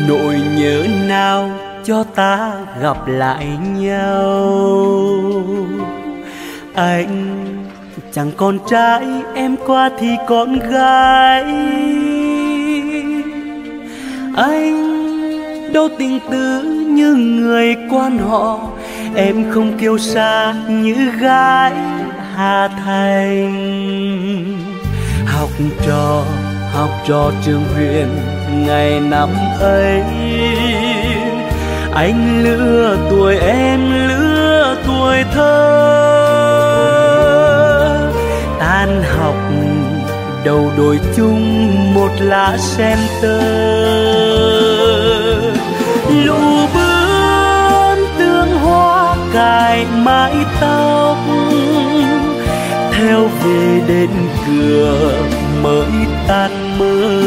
nỗi nhớ nào cho ta gặp lại nhau. Anh chẳng con trai, em qua thì con gái. Anh đâu tình tứ như người quan họ, em không kiêu sa như gái Hà Thành. Học trò trường Huyền ngày năm ấy, anh lứa tuổi em lứa tuổi thơ. Tan học đầu đôi chung một lá sen tơ, lũ bướm tương hoa cài mái tóc, theo về đến cửa mới tan mơ.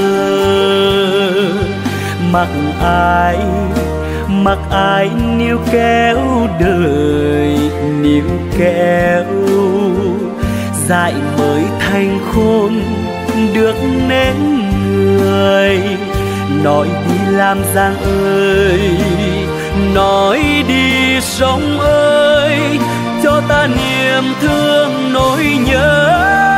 Mặc ai níu kéo đời níu kéo, dại mới thành khôn được nên người. Nói đi làm giang ơi, nói đi sống ơi, cho ta niềm thương nỗi nhớ.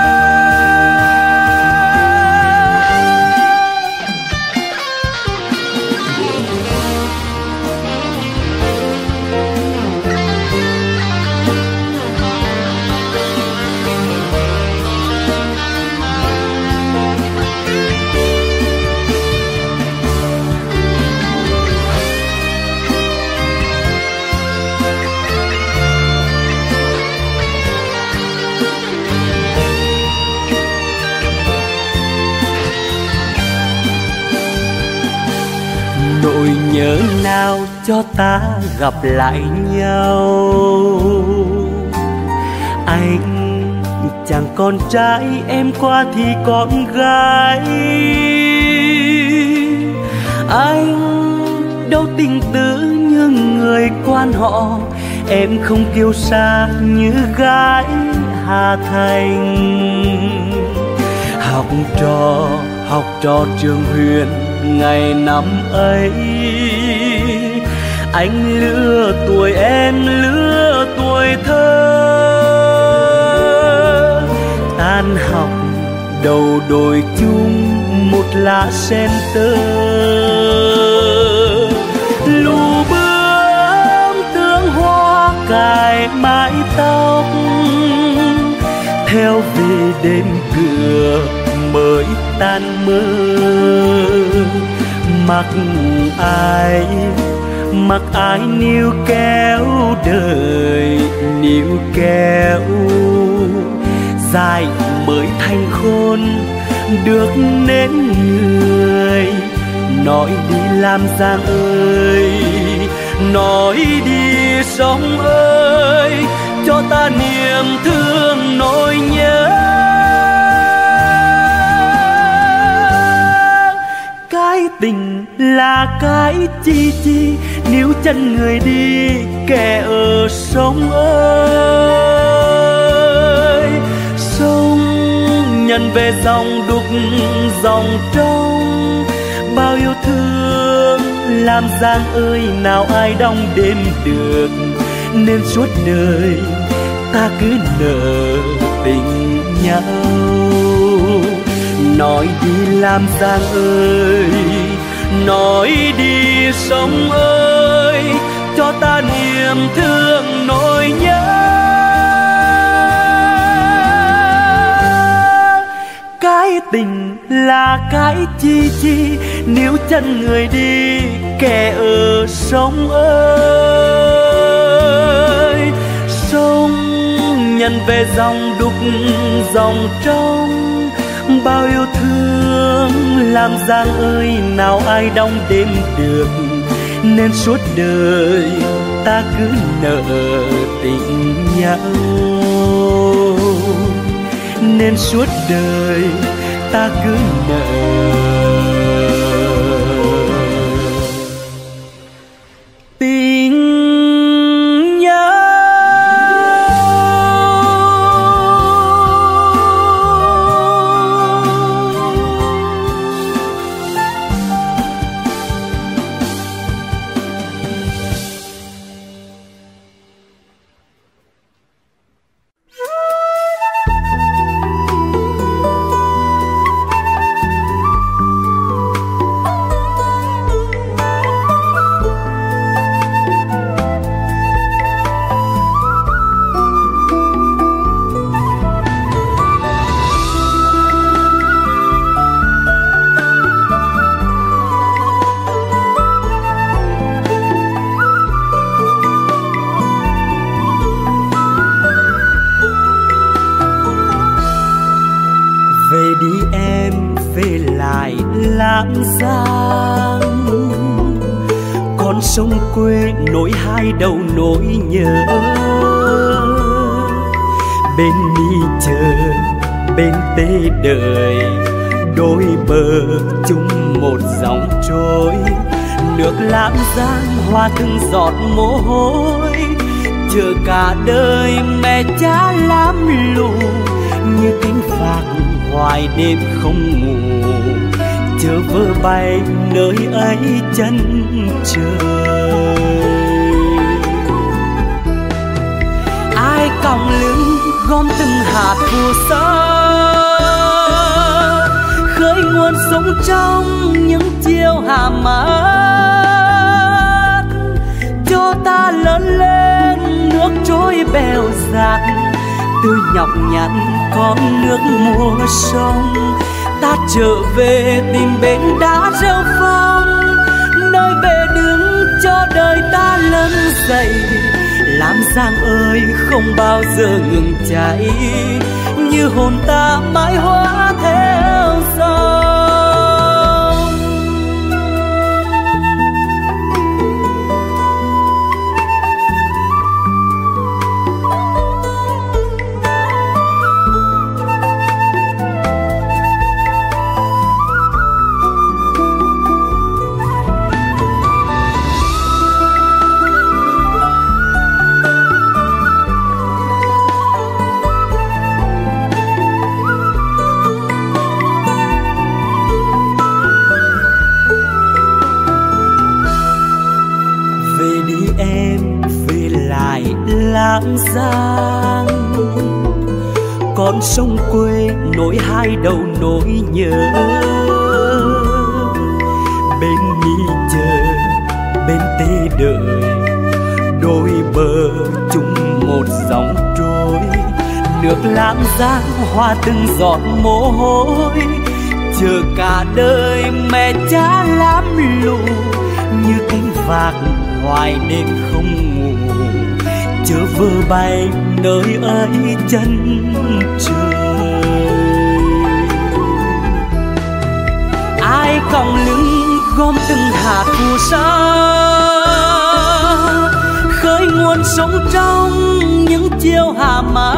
Nỗi nhớ nào cho ta gặp lại nhau. Anh chẳng con trai, em qua thì con gái. Anh đâu tình tứ như người quan họ, em không kiêu sa như gái Hà Thành. Học trò trường Huyền ngày năm ấy, anh lứa tuổi em lứa tuổi thơ. Tan học đầu đôi chung một lá sen tơ, lũ bướm tương hoa cài mái tóc, theo về đến cửa mới tan mơ. Mặc ai níu kéo đời níu kéo, dại mới thành khôn được nên người. Nói đi làm giang ơi, nói đi sống ơi, cho ta niềm thương nỗi nhớ. Cái tình là cái chi níu chân người đi kẻ ở sông ơi. Sông nhận về dòng đục dòng trong, bao yêu thương làm giang ơi, nào ai đong đêm được. Nên suốt đời ta cứ nợ tình nhau. Nói đi làm giang ơi, nói đi sống ơi, cho ta niềm thương nỗi nhớ. Cái tình là cái chi níu chân người đi kẻ ở sông ơi. Sông nhận về dòng đục dòng trong, bao yêu thương làm giang ơi, nào ai đong đêm được. Nên suốt đời ta cứ nợ tình nhau. Nên suốt đời ta cứ nợ tình nhau. đi em về lại Lạng Giang, con sông quê nối hai đầu nỗi nhớ. Bên mi chờ bên tê đời, đôi bờ chung một dòng trôi. Nước Lạng Giang hoa từng giọt mồ hôi, chờ cả đời mẹ cha làm lù. Như cánh phạc hoài đêm không ngủ, chờ vơ bay nơi ấy chân trời. Ai còng lưng gom từng hạt phù sa, khơi nguồn sống trong những chiều hà mát, cho ta lớn lên nước trôi bèo dạt. Từ nhọc nhằn con nước mùa sông, ta trở về tìm bến đá rêu phong, nơi bề đứng cho đời ta lớn dậy. Lam Giang ơi không bao giờ ngừng cháy, như hồn ta mãi hóa theo sông. Lạng Giang, con sông quê nối hai đầu nỗi nhớ. Bên mi chờ bên tê đời, đôi bờ chung một dòng trôi. Nước Lạng Giang hoa từng giọt mồ hôi, chờ cả đời mẹ cha làm lù. Như cánh vạc hoài đêm không ngủ, chớ vơ bay nơi ấy chân trời. Ai còng lưng gom từng hạt phù sa, khơi nguồn sống trong những chiều hà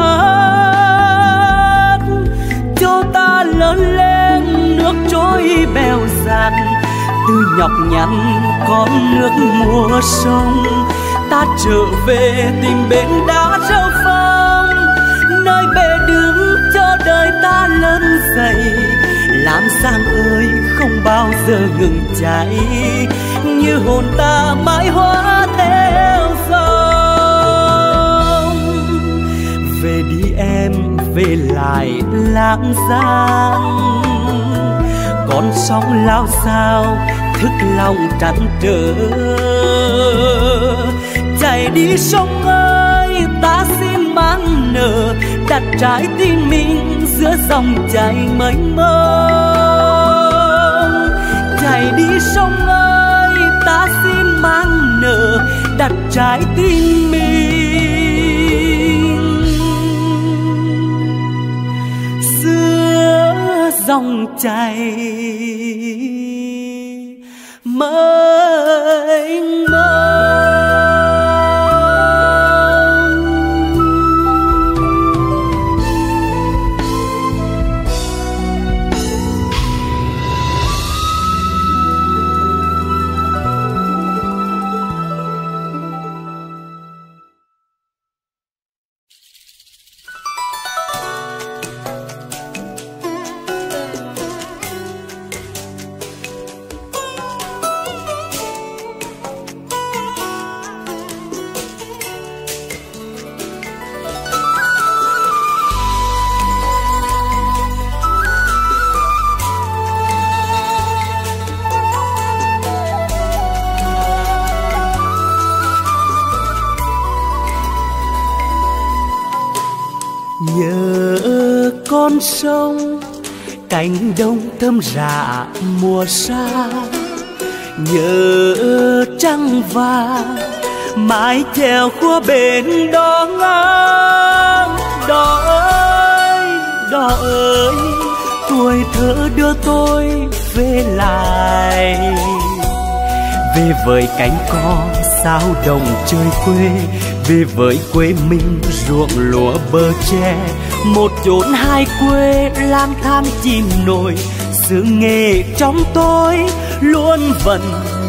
mát, cho ta lớn lên nước trôi bèo dạt. Từ nhọc nhằn con nước mùa sông, ta trở về tìm bến đá rêu phong, nơi bề đứng cho đời ta lớn dậy. Lam Giang ơi không bao giờ ngừng cháy, như hồn ta mãi hóa theo sông. Về đi em về lại Lạng Giang, con sóng lao sao thức lòng trăn trở. Chạy đi sông ơi ta xin mang nở, đặt trái tim mình giữa dòng chảy mênh mông. Chạy đi sông ơi ta xin mang nở, đặt trái tim mình giữa dòng chảy mênh mông. Nhớ con sông cánh đồng thơm rạ mùa xa, nhớ trăng vàng mái chèo qua bên đó ngang. Đò ơi tuổi thơ đưa tôi về lại, về với cánh cò sao đồng chơi quê, về với quê mình ruộng lúa bờ tre, một chốn hai quê lang thang chìm nổi, xứ nghệ trong tôi luôn vẫn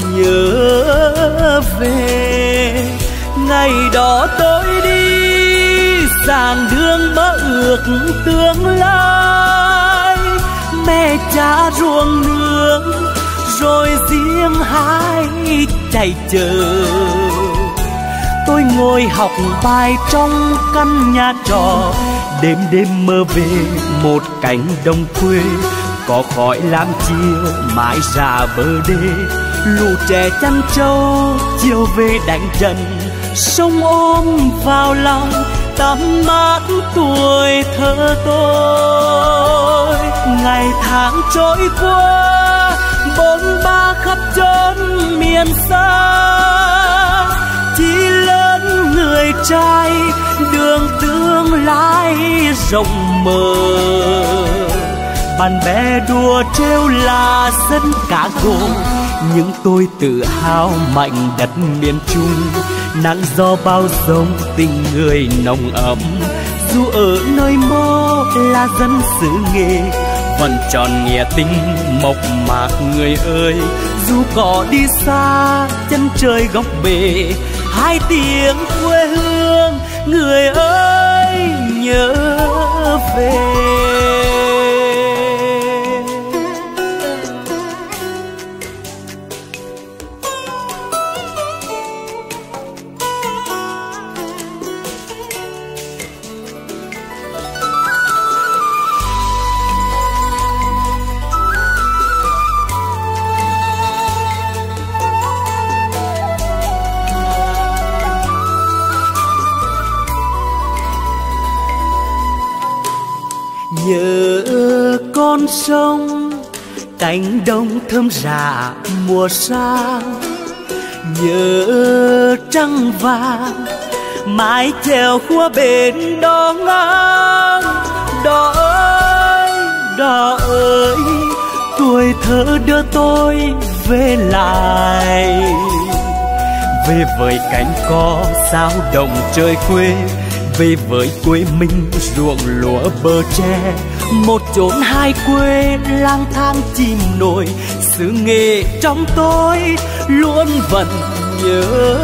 nhớ về. Ngày đó tôi đi giảng đường mơ ước tương lai, mẹ cha ruộng nương rồi riêng hai chạy chờ. Tôi ngồi học bài trong căn nhà trọ, đêm đêm mơ về một cánh đồng quê, có khói lam chiều mãi ra bờ đê, lũ trẻ chăn trâu chiều về đánh trận, sông ôm vào lòng tắm mát tuổi thơ tôi. Ngày tháng trôi qua bôn ba khắp chốn miền xa, chỉ lớn người trai đường tương lai rộng mở. Bạn bè đùa trêu là dân cá gồ, nhưng tôi tự hào mạnh đất miền Trung. Nắng gió bao giông tình người nồng ấm, dù ở nơi mơ là dân xứ nghệ, vẫn tròn nghĩa tình mộc mạc người ơi. Dù có đi xa chân trời góc bể, hai tiếng quê hương người ơi nhớ về. Nhớ con sông cánh đồng thơm rạ mùa sang, nhớ trăng vàng mái chèo khua bên đó ngang. Đó ơi tuổi thơ đưa tôi về lại, về với cánh cò sao đồng chơi quê, về với quê mình ruộng lúa bờ tre, một chốn hai quê lang thang chìm nổi, xứ nghệ trong tôi luôn vẫn nhớ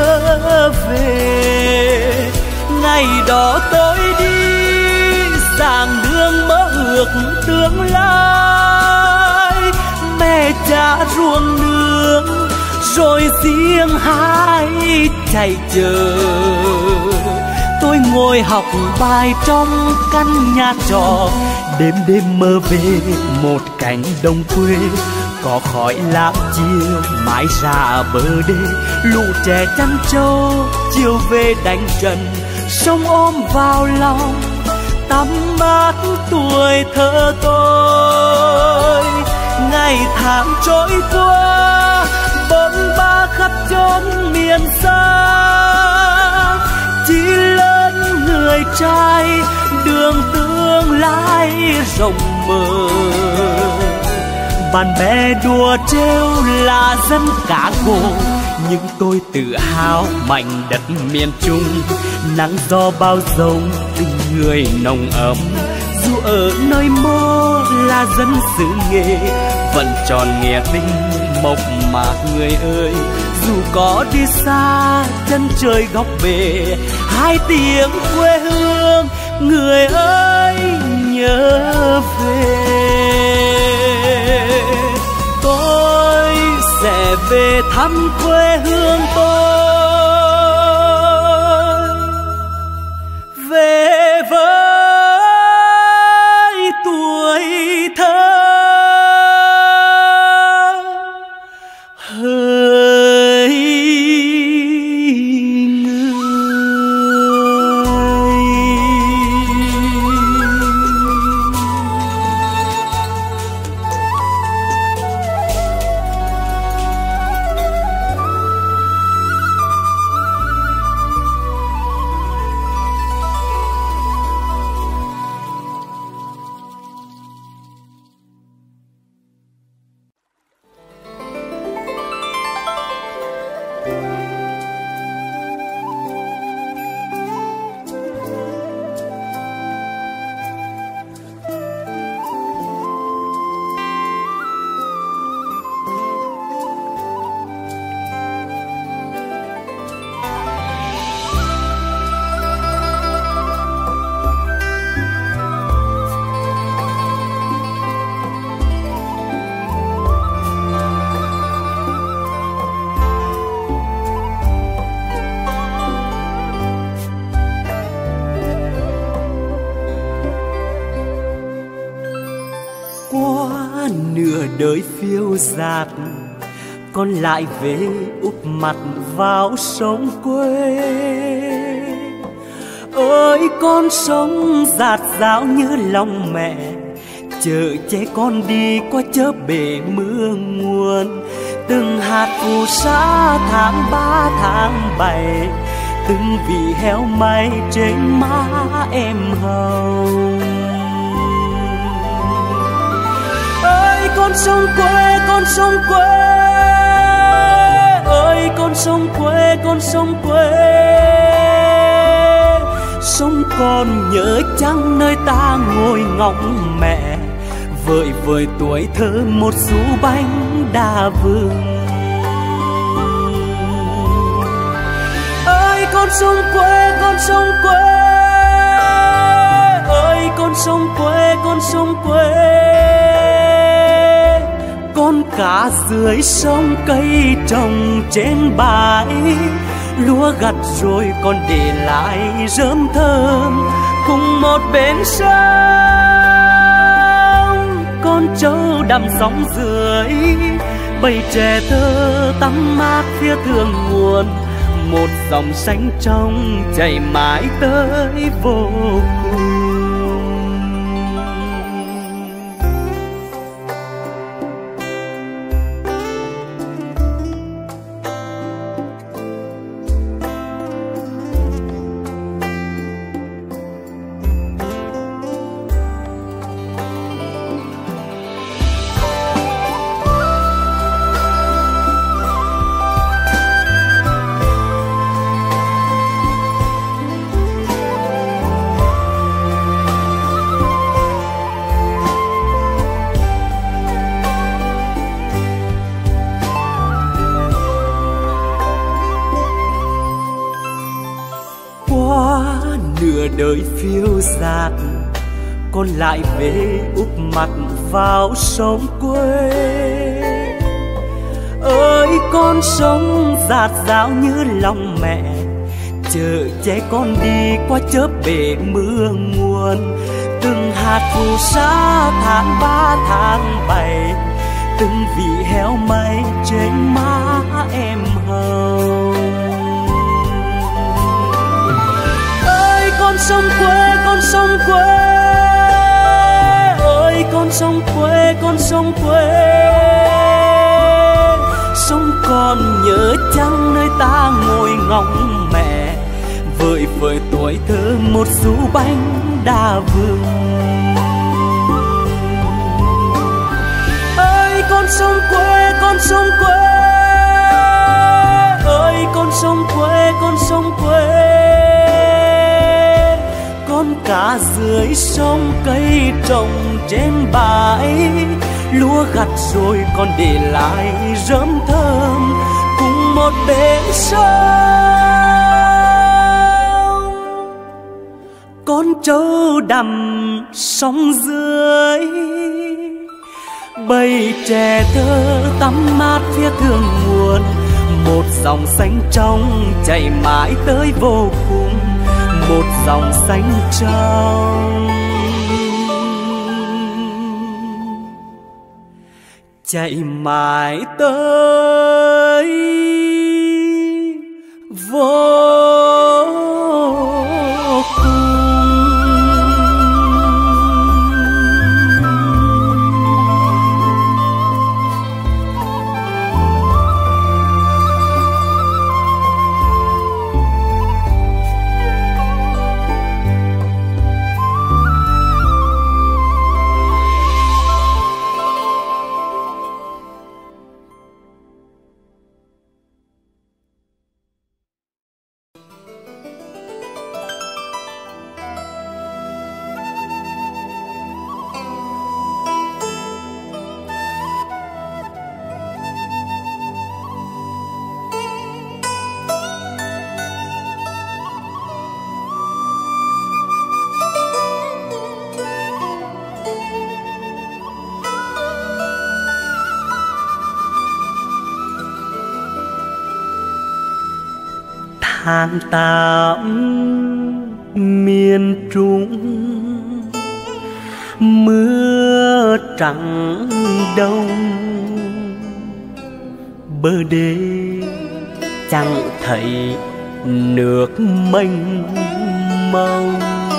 về. Ngày đó tôi đi giảng đường mơ ước tương lai, mẹ cha ruộng nương rồi riêng hai chạy chờ. Tôi ngồi học bài trong căn nhà trọ, đêm đêm mơ về một cánh đồng quê, có khói lam chiều mãi ra bờ đê, lũ trẻ chăn trâu chiều về đánh trận, sông ôm vào lòng tắm mát tuổi thơ tôi. Ngày tháng trôi qua bôn ba khắp chốn miền xa, chỉ lớn người trai đường tương lai rộng mở. Bạn bè đùa trêu là dân cá gồ, nhưng tôi tự hào mạnh đất miền Trung. Nắng gió bao giông tình người nồng ấm, dù ở nơi mơ là dân xứ nghệ, vẫn tròn nghĩa tình mộc mạc người ơi. Dù có đi xa chân trời góc bể, hai tiếng quê hương người ơi nhớ về. Tôi sẽ về thăm quê hương tôi, về với tuổi thơ hỡi người. Qua nửa đời phiêu dạt, con lại về úp mặt vào sông quê. Ơi con sông dạt dào như lòng mẹ, chở che con đi qua chớp bể mưa nguồn. Từng hạt phù sa tháng 3 tháng 7, từng vị heo may trên má em hồng. Ơi con sông quê, con sông quê, ơi con sông quê, con sông quê. Sông còn nhớ chăng nơi ta ngồi ngóng mẹ, vợi vợi tuổi thơ một xu bánh đa vương. Ơi con sông quê, con sông quê, ơi con sông quê, con sông quê. Con cá dưới sông cây trồng trên bãi, lúa gặt rồi còn để lại rơm thơm cùng một bên sông. Con trâu đầm sóng dưới, bầy trẻ thơ tắm mát phía thượng nguồn. Một dòng xanh trong chảy mãi tới vô cùng. Nửa đời phiêu dạt, con lại về úp mặt vào sông quê. Ơi con sông dạt dào như lòng mẹ, chở che con đi qua chớp bể mưa nguồn. Từng hạt phù sa tháng 3 tháng 7, từng vị heo may trên má em hồng. Con sông quê, con sông quê, ơi con sông quê, con sông quê. Sông còn nhớ chăng nơi ta ngồi ngóng mẹ, vợi vợi tuổi thơ một xu bánh đa vương. Ơi con sông quê, con sông quê, ơi con sông quê, con sông quê. Con cá dưới sông cây trồng trên bãi, lúa gặt rồi còn để lại rơm thơm cùng một bên sông. Con trâu đầm sông dưới, bầy trẻ thơ tắm mát phía thượng nguồn. Một dòng xanh trong chảy mãi tới vô cùng, một dòng xanh trong chạy mãi tới vô cùng. Tháng 8 miền Trung, mưa trắng đông, bờ đê chẳng thấy nước mênh mông.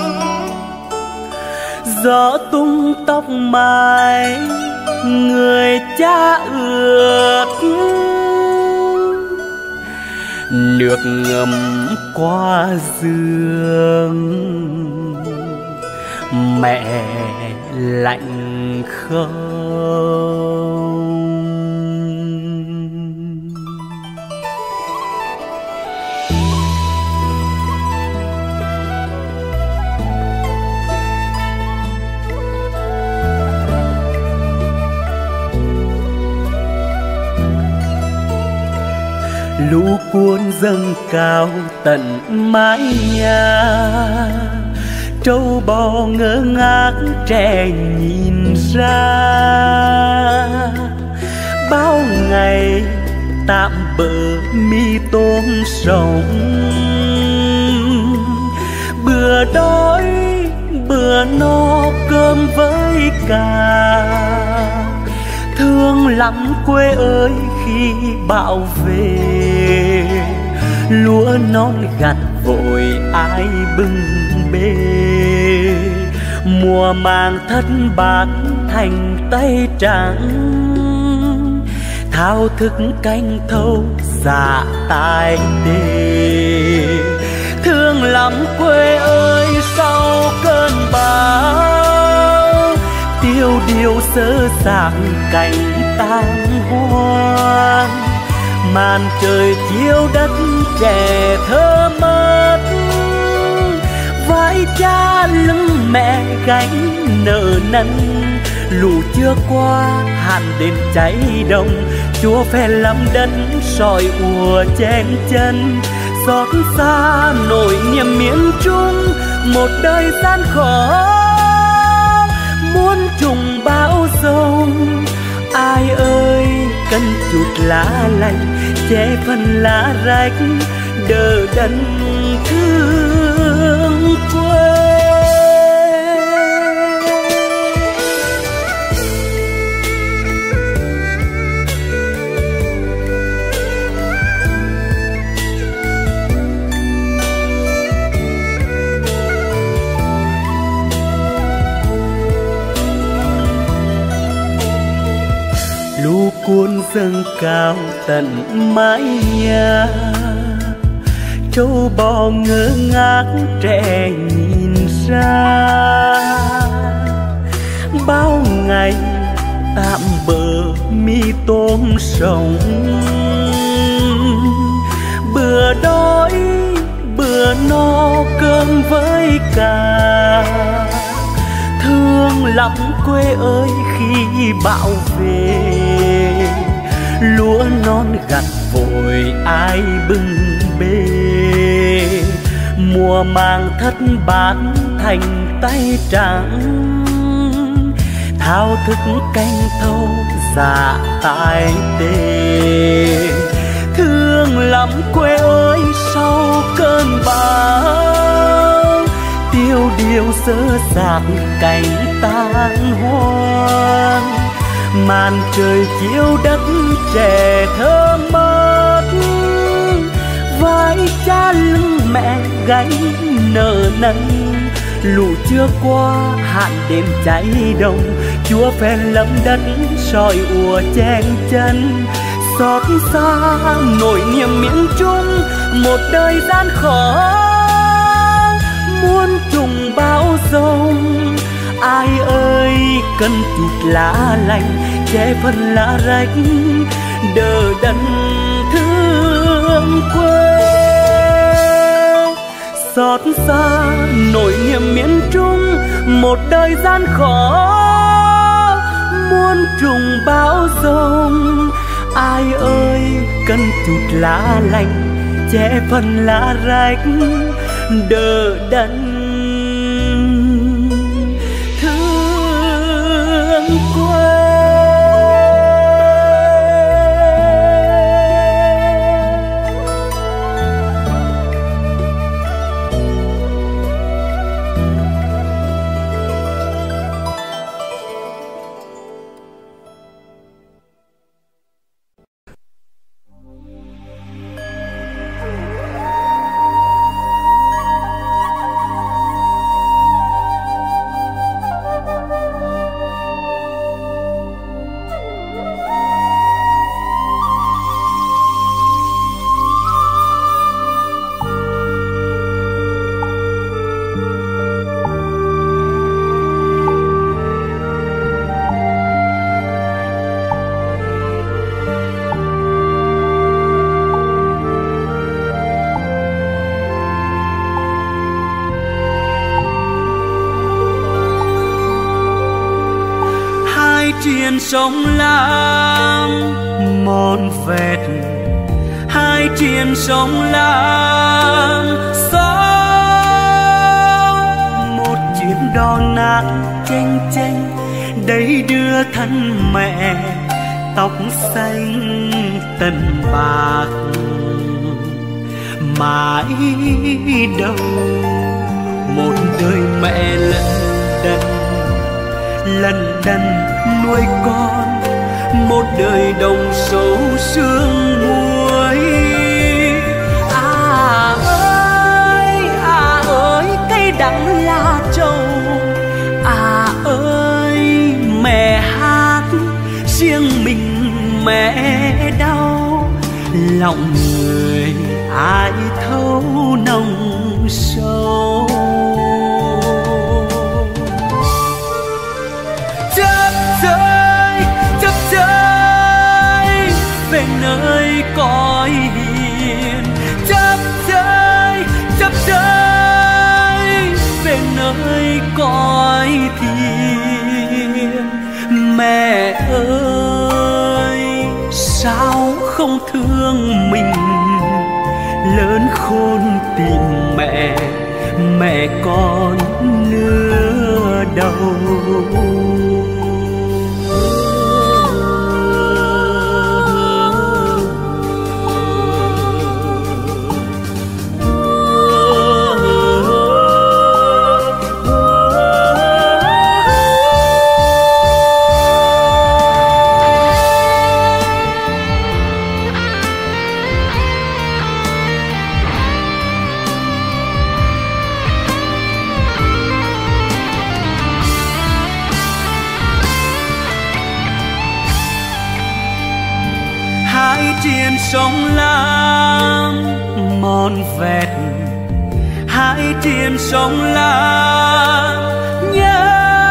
Gió tung tóc mai người cha ướt, nước ngầm qua giường mẹ lạnh không. Lũ cuốn dâng cao tận mái nhà, trâu bò ngơ ngác trẻ nhìn ra. Bao ngày tạm bỡ mi tôm sống, bữa đói bữa no cơm với cà. Thương lắm quê ơi khi bão về, lúa non gặt vội ai bưng bê. Mùa màng thất bát thành tay trắng, thao thức canh thâu dạ tai đê. Thương lắm quê ơi sau cơn bão, tiêu điều sơ sạc cảnh tan hoang. Màn trời chiếu đất trẻ thơ mất, vai cha lưng mẹ gánh nợ nần. Lũ chưa qua hạn đêm cháy đồng, Chúa phe lâm đất soi ùa chen chân. Xót xa nỗi niềm miên trung một đời gian khó, muôn trùng bão giông. Ai ơi cần chút lá lành che phần lá rách, đỡ đần thương quê. Lũ cuốn dâng cao tận mái nhà, trâu bò ngơ ngác trẻ nhìn ra. Bao ngày tạm bỡ mi tôm sống, bữa đói bữa no cơm với cà. Thương lắm quê ơi khi bão về, lúa non gặt vội ai bưng bê. Mùa màng thất bát thành tay trắng, thao thức canh thâu dạ tai tê. Thương lắm quê ơi sau cơn bão, tiêu điều sơ sạc cảnh tan hoang. Màn trời chiếu đất trẻ thơ mất, vai cha lưng mẹ gánh nợ nần. Lũ chưa qua hạn đêm cháy đồng, Chúa phe lâm đất soi ùa chen chân. Xót xa nỗi niềm miên trung một đời gian khó, muôn trùng bão giông. Ai ơi cần chút lá lành che phần lá rách, đỡ đần thương quê. Xót xa nỗi niềm miên trung một đời gian khó, muôn trùng bão giông. Ai ơi cần chút lá lành che phần lá rách, đỡ đần thương quê. triền sông Lam mòn vẹt, hai triền sông Lam sóng một chiếc đò nát chênh chênh đầy đưa thân mẹ tóc xanh tần bạc mãi đâu. Một đời mẹ lần đần nuôi con, một đời đồng sâu sương muối. À ơi cây đắng lá trầu, à ơi mẹ hát riêng mình mẹ đau, lòng người ai thấu nồng sâu. Chớp rơi về nơi cõi hiền, chớp rơi về nơi cõi thiền. Mẹ ơi sao không thương mình, lớn khôn tìm mẹ, mẹ con nửa đầu. Triền sông Lam mòn vẹt, hai triền sông Lam nhớ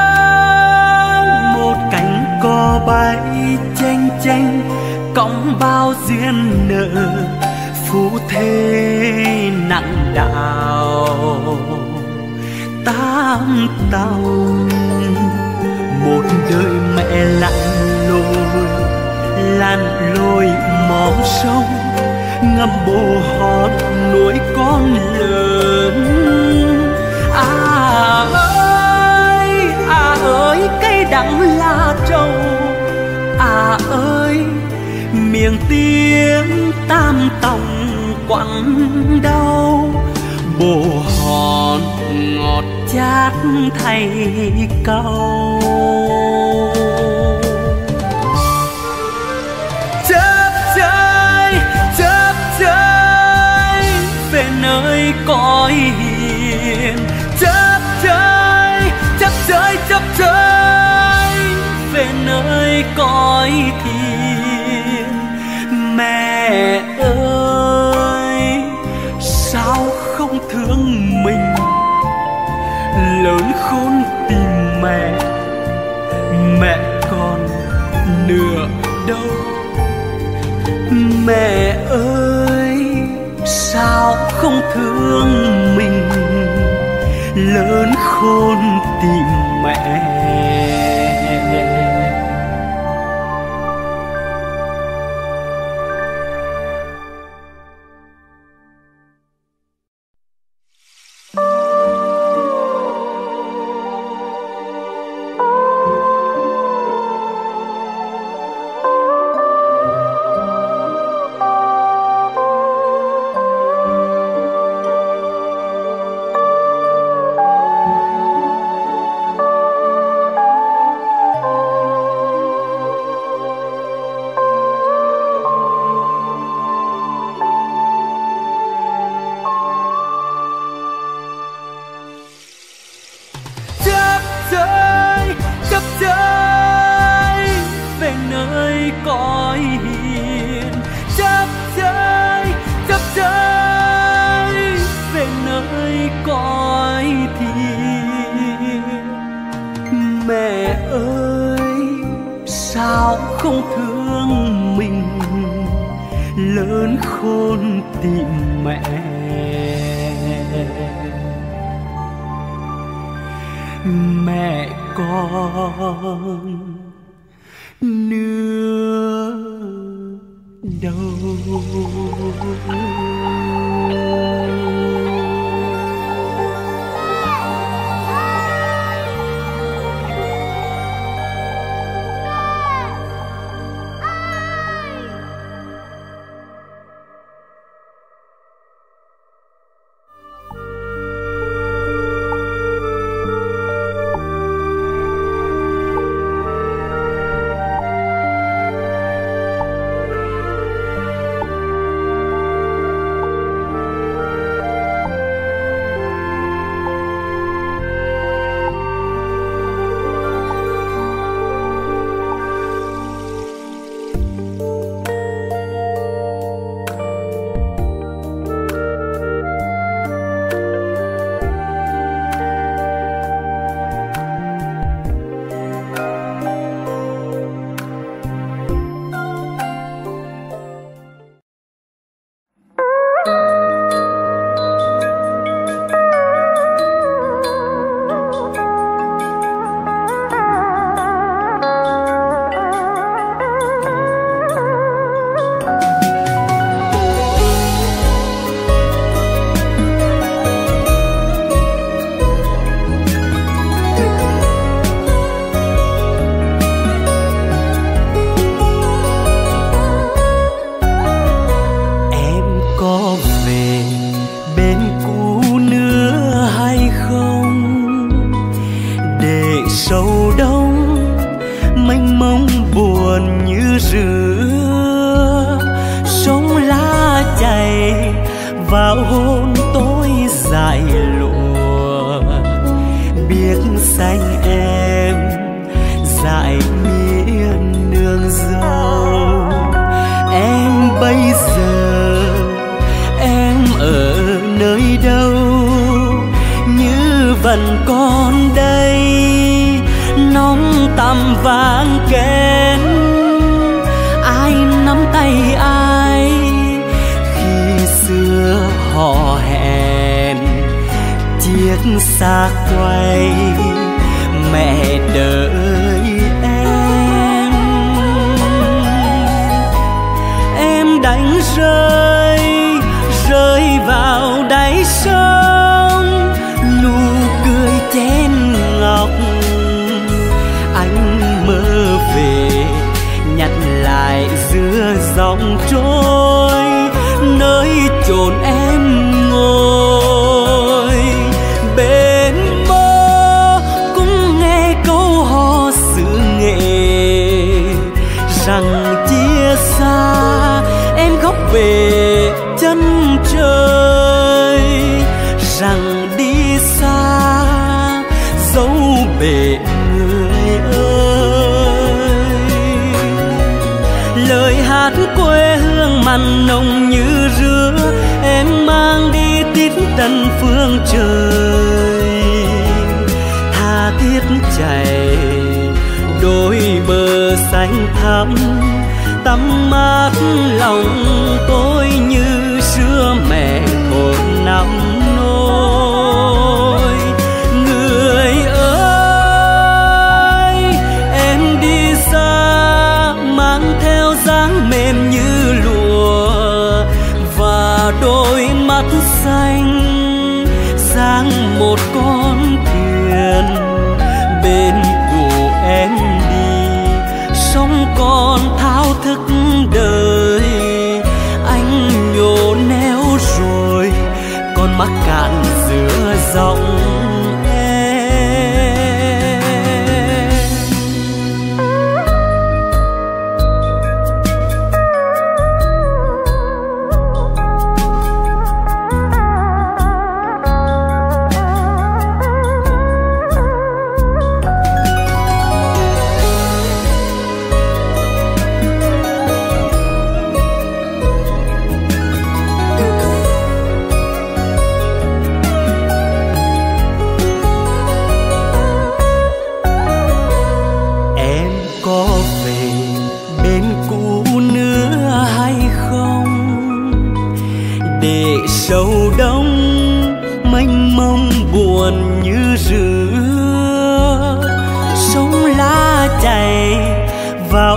một cánh cò bay chênh chênh cõng bao duyên nợ phú thế nặng đạo tám tàu. Một đời mẹ lặn lội mòn sông, ngâm bồ hót nuôi con lớn. À ơi cây đắng lá trầu, à ơi miệng tiếng tam tòng quặn đau. Bồ hót ngọt chát thay cau. Về nơi cõi hiền, chớp rơi về nơi cõi thiền. Mẹ ơi sao không thương mình, lớn khôn tìm mẹ, mẹ còn nửa đâu. Mẹ ơi sao không thương mình, lớn khôn tìm mẹ. Không thương mình, lớn khôn tìm mẹ. Mẹ con nữa đâu.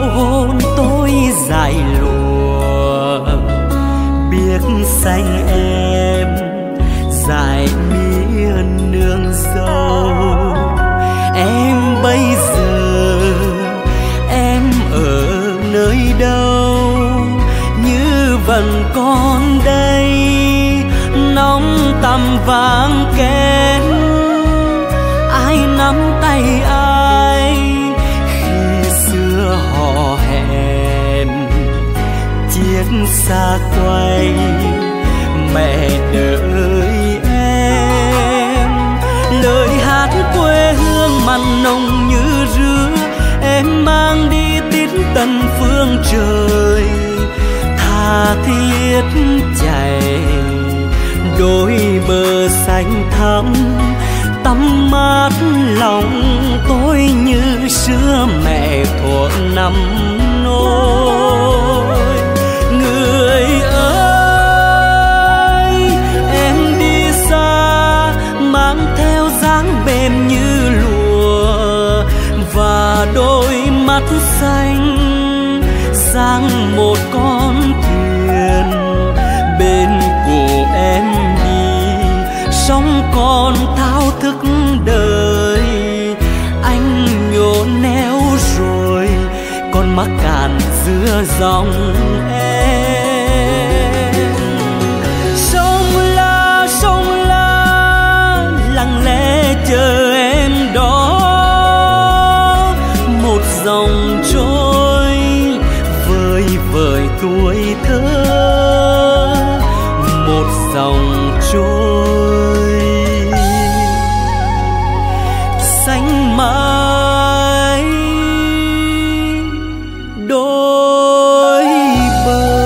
hôn tôi dài lùa, biết xanh em dài miên nương dâu. Em bây giờ em ở nơi đâu, như vẫn còn đây nóng tầm vàng kén. Ai nắm tay ai khi xưa hò hẹn, chiếc xa quay mẹ đợi em. Lời hát quê hương mặn nồng như rứa, em mang đi tít tận phương trời. Tha thiết chảy đôi bờ xanh thắm, tắm mát lòng tôi như xưa mẹ thuở năm nôi. Người ơi em đi xa mang theo dáng mềm như lụa, và đôi mắt xanh sang một con thuyền. Bên của em đi sóng còn thao thức đời, anh nhổ neo rồi còn mắc cạn giữa dòng em. Sông la lặng lẽ chờ em đó, một dòng trôi vơi vợi tuổi thơ, một dòng trôi xanh mãi đôi bờ.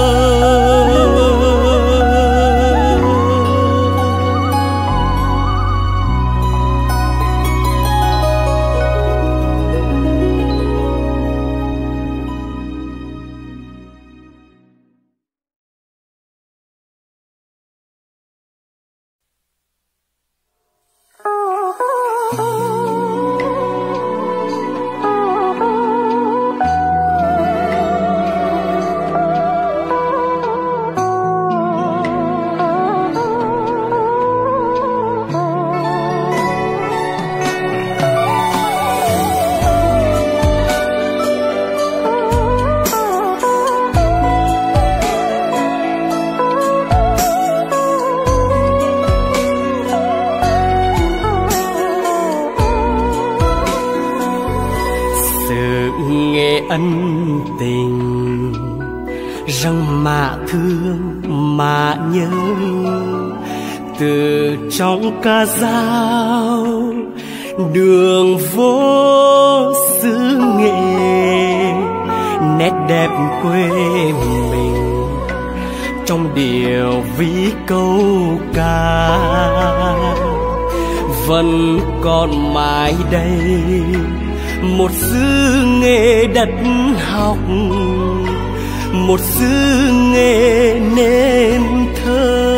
Ân tình rằng mà thương mà nhớ, từ trong ca dao đường vô xứ Nghệ. Nét đẹp quê mình trong điệu ví câu ca vẫn còn mãi đây. Một xứ Nghệ đất học, một xứ Nghệ nên thơ.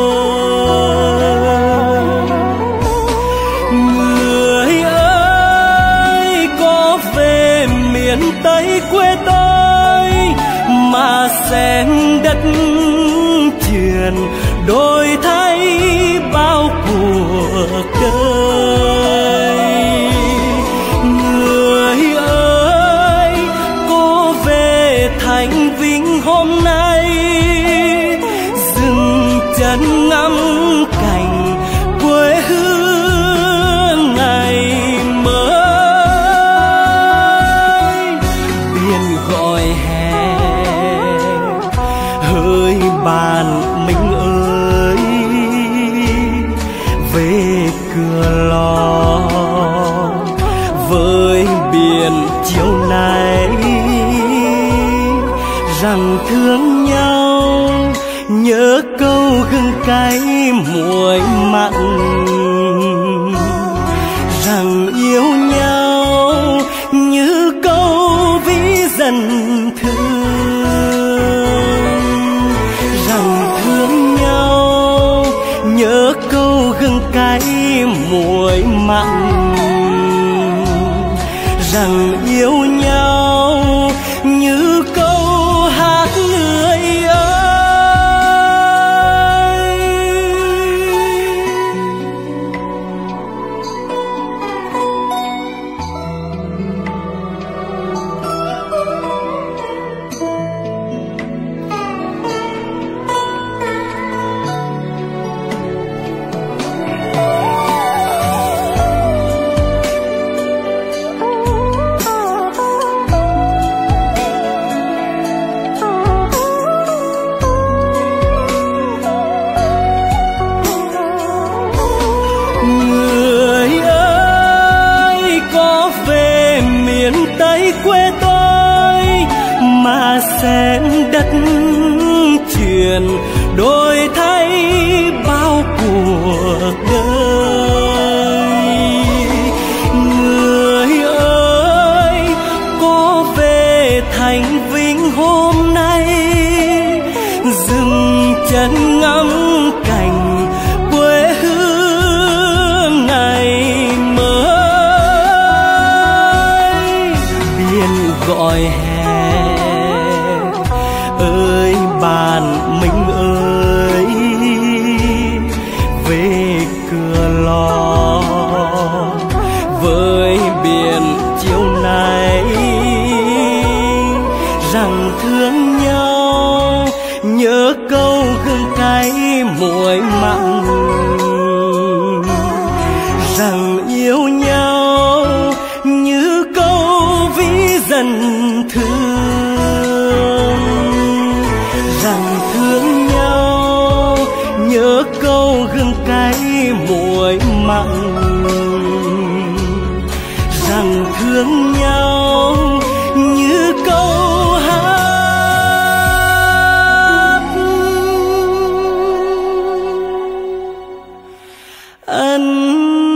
Người ơi có về miền Tây quê tôi mà xem đất truyền đổi thay bao cuộc đời. Thành Vinh hôm nay dừng chân ngắm cảnh quê hương ngày mới. Biển gọi hè hỡi bạn mình ơi, về cửa lò với biển chiều nay. Rằng thương nhau nhớ câu gừng cay muối mặn, rằng yêu nhau như câu ví dần thương. Rằng thương nhau nhớ câu gừng cay muối mặn, rằng yêu nhau mà xem đất chuyển đổi thay bao cuộc đời. Người ơi có về Thành Vinh hôm nay, dừng chân ngắm cảnh quê hương ngày mới. Biển gọi hè ơi bạn mình ơi, về cửa lò với biển chiều nay. Rằng thương nhau nhớ câu gương cay muối mặn, rằng yêu nhau như câu ví dần thương. Rằng thương nhau nhớ câu gương cay muối mặn, rằng thương nhau như câu hát ân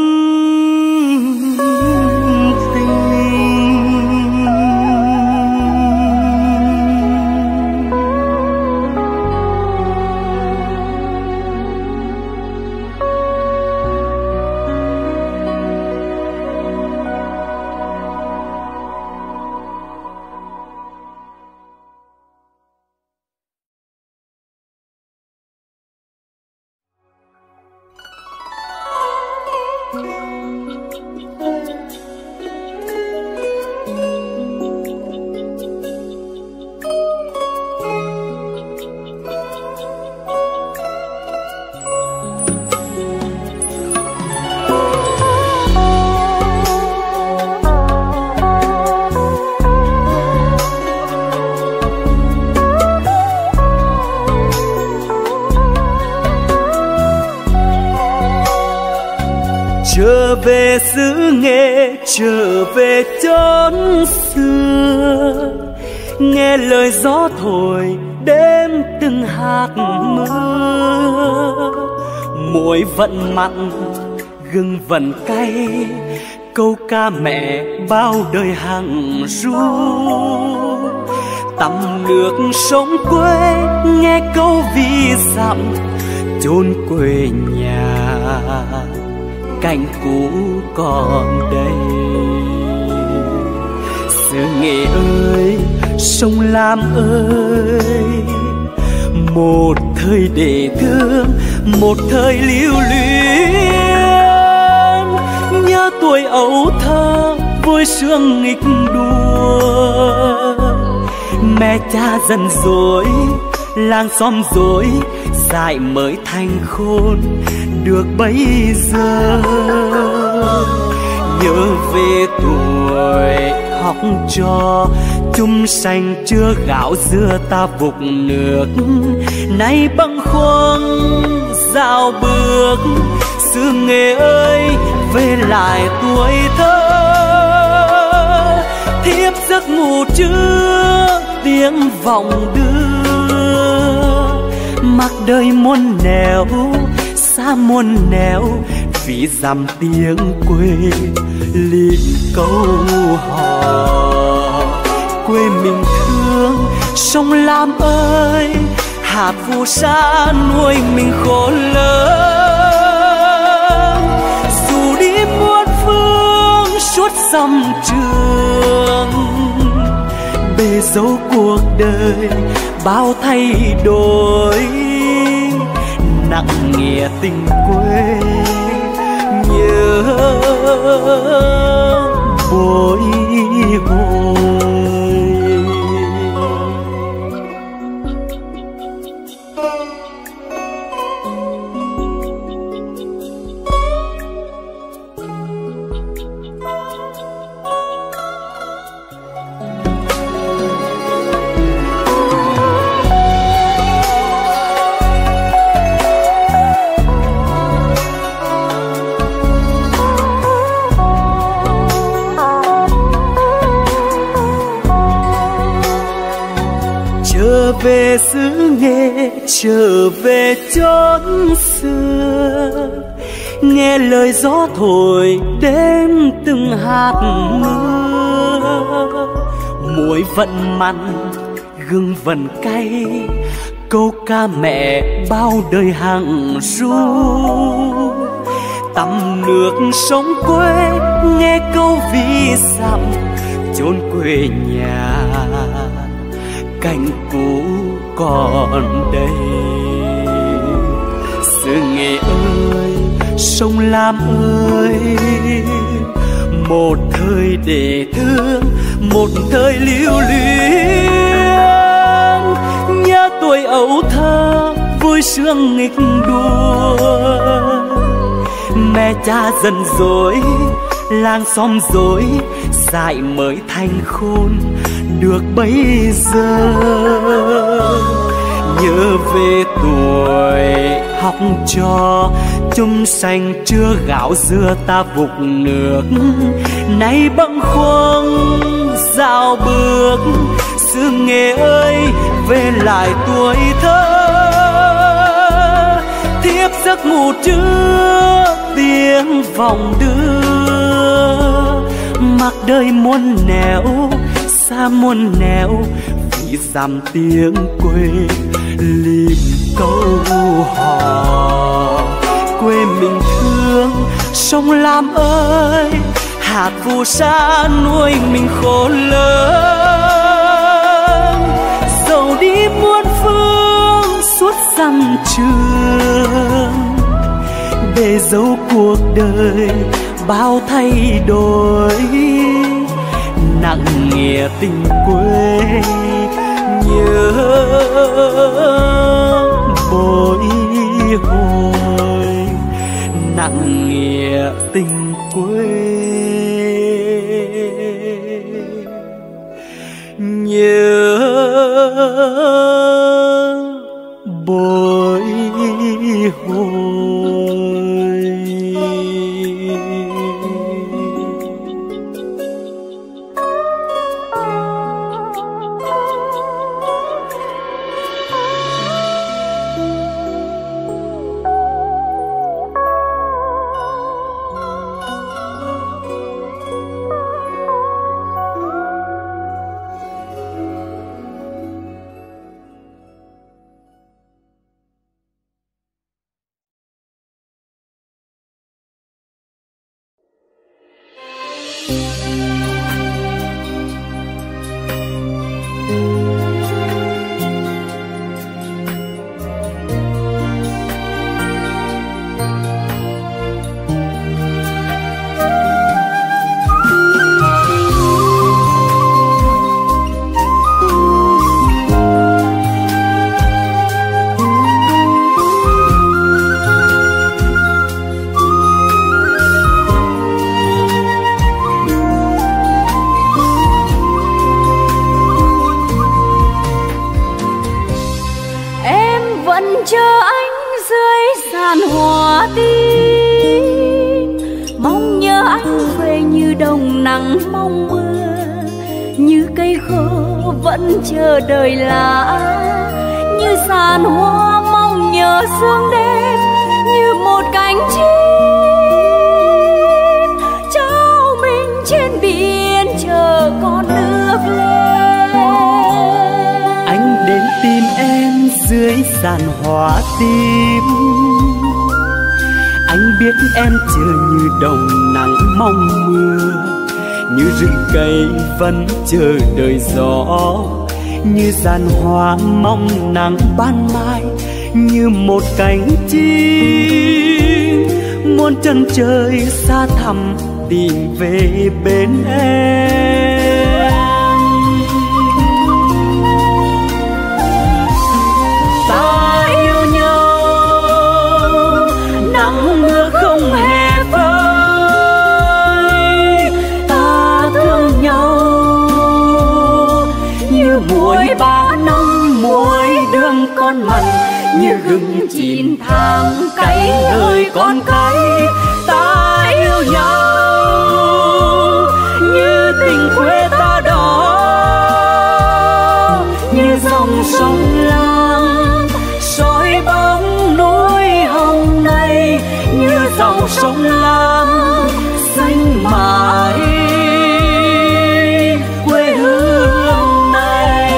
trở về xứ Nghệ, trở về chốn xưa, nghe lời gió thổi đêm từng hạt mưa. Muối vẫn mặn gừng vẫn cay, câu ca mẹ bao đời hằng ru. Tắm nước sông quê nghe câu ví dặm chốn quê nhà, cảnh cũ còn đây. Xứ Nghệ ơi, sông Lam ơi, một thời để thương, một thời lưu luyến. Nhớ tuổi ấu thơ vui sướng nghịch đùa, mẹ cha dần dối, làng xóm dối, dại mới thành khôn được bấy giờ. Nhớ về tuổi học trò, chung sành chưa gạo dưa ta vục nước. Nay bâng khuâng dạo bước, xứ Nghệ ơi về lại tuổi thơ. Thiếp giấc ngủ trưa tiếng vọng đưa, mặc đời muôn nẻo xa muôn nẻo, vì dằm tiếng quê liền câu hò. Quê mình thương sông Lam ơi, hạt phù sa nuôi mình khổ lớn. Dù đi muôn phương suốt dòng trường, bề dấu cuộc đời bao thay đổi. Nặng nghĩa tình quê nhớ bồi hồi. trở về xứ Nghệ, trở về chốn xưa, nghe lời gió thổi đến từng hạt mưa. Muối vẫn mặn, gừng vẫn cay, câu ca mẹ bao đời hằng ru. Tắm nước sông quê, nghe câu ví dặm chốn quê nhà, cảnh cũ còn đây. Xứ Nghệ ơi, sông Lam ơi, một thời để thương, một thời lưu luyến. Nhớ tuổi ấu thơ vui sướng nghịch đùa, mẹ cha dần dối, làng xóm dối, dại mới thành khôn được bấy giờ. Nhớ về tuổi học trò, chung xanh chưa gạo dưa ta vục nước, nay bâng khuâng dạo bước. Xứ Nghệ ơi, về lại tuổi thơ, thiếp giấc ngủ trước tiếng vọng đưa. Mặc đời muôn nẻo, xa muôn nẻo, vì dằm tiếng quê lim câu hò. Quê mình thương sông Lam ơi, hạt phù sa nuôi mình khổ lớn. Dẫu đi muôn phương suốt dặm trường, để dấu cuộc đời bao thay đổi. Nặng nghĩa tình quê nhớ bồi hồi, nặng nghĩa tình quê nhớ bồi hồi. Chờ anh dưới sàn hoa tím, mong nhớ anh về như đồng nắng mong mưa, như cây khô vẫn chờ đợi lá, như sàn hoa mong nhớ sương đêm, như một cánh chim trao mình trên biển chờ con nước lên. Anh đến tìm em dưới sàn hoa tím, anh biết em chờ như đồng nắng mong mưa, như rừng cây vẫn chờ đợi gió, như giàn hoa mong nắng ban mai, như một cánh chim muôn chân trời xa thẳm tìm về bên em. Ta yêu nhau, nắng mưa không hề phai, ta thương nhau như muối ba năm muối đường con mặn, như gừng chín tháng cay đời con cay. Ta yêu nhau như tình quê ta đó, như dòng sông Lam soi bóng núi hồng này, như dòng sông Lam xanh mãi quê hương này.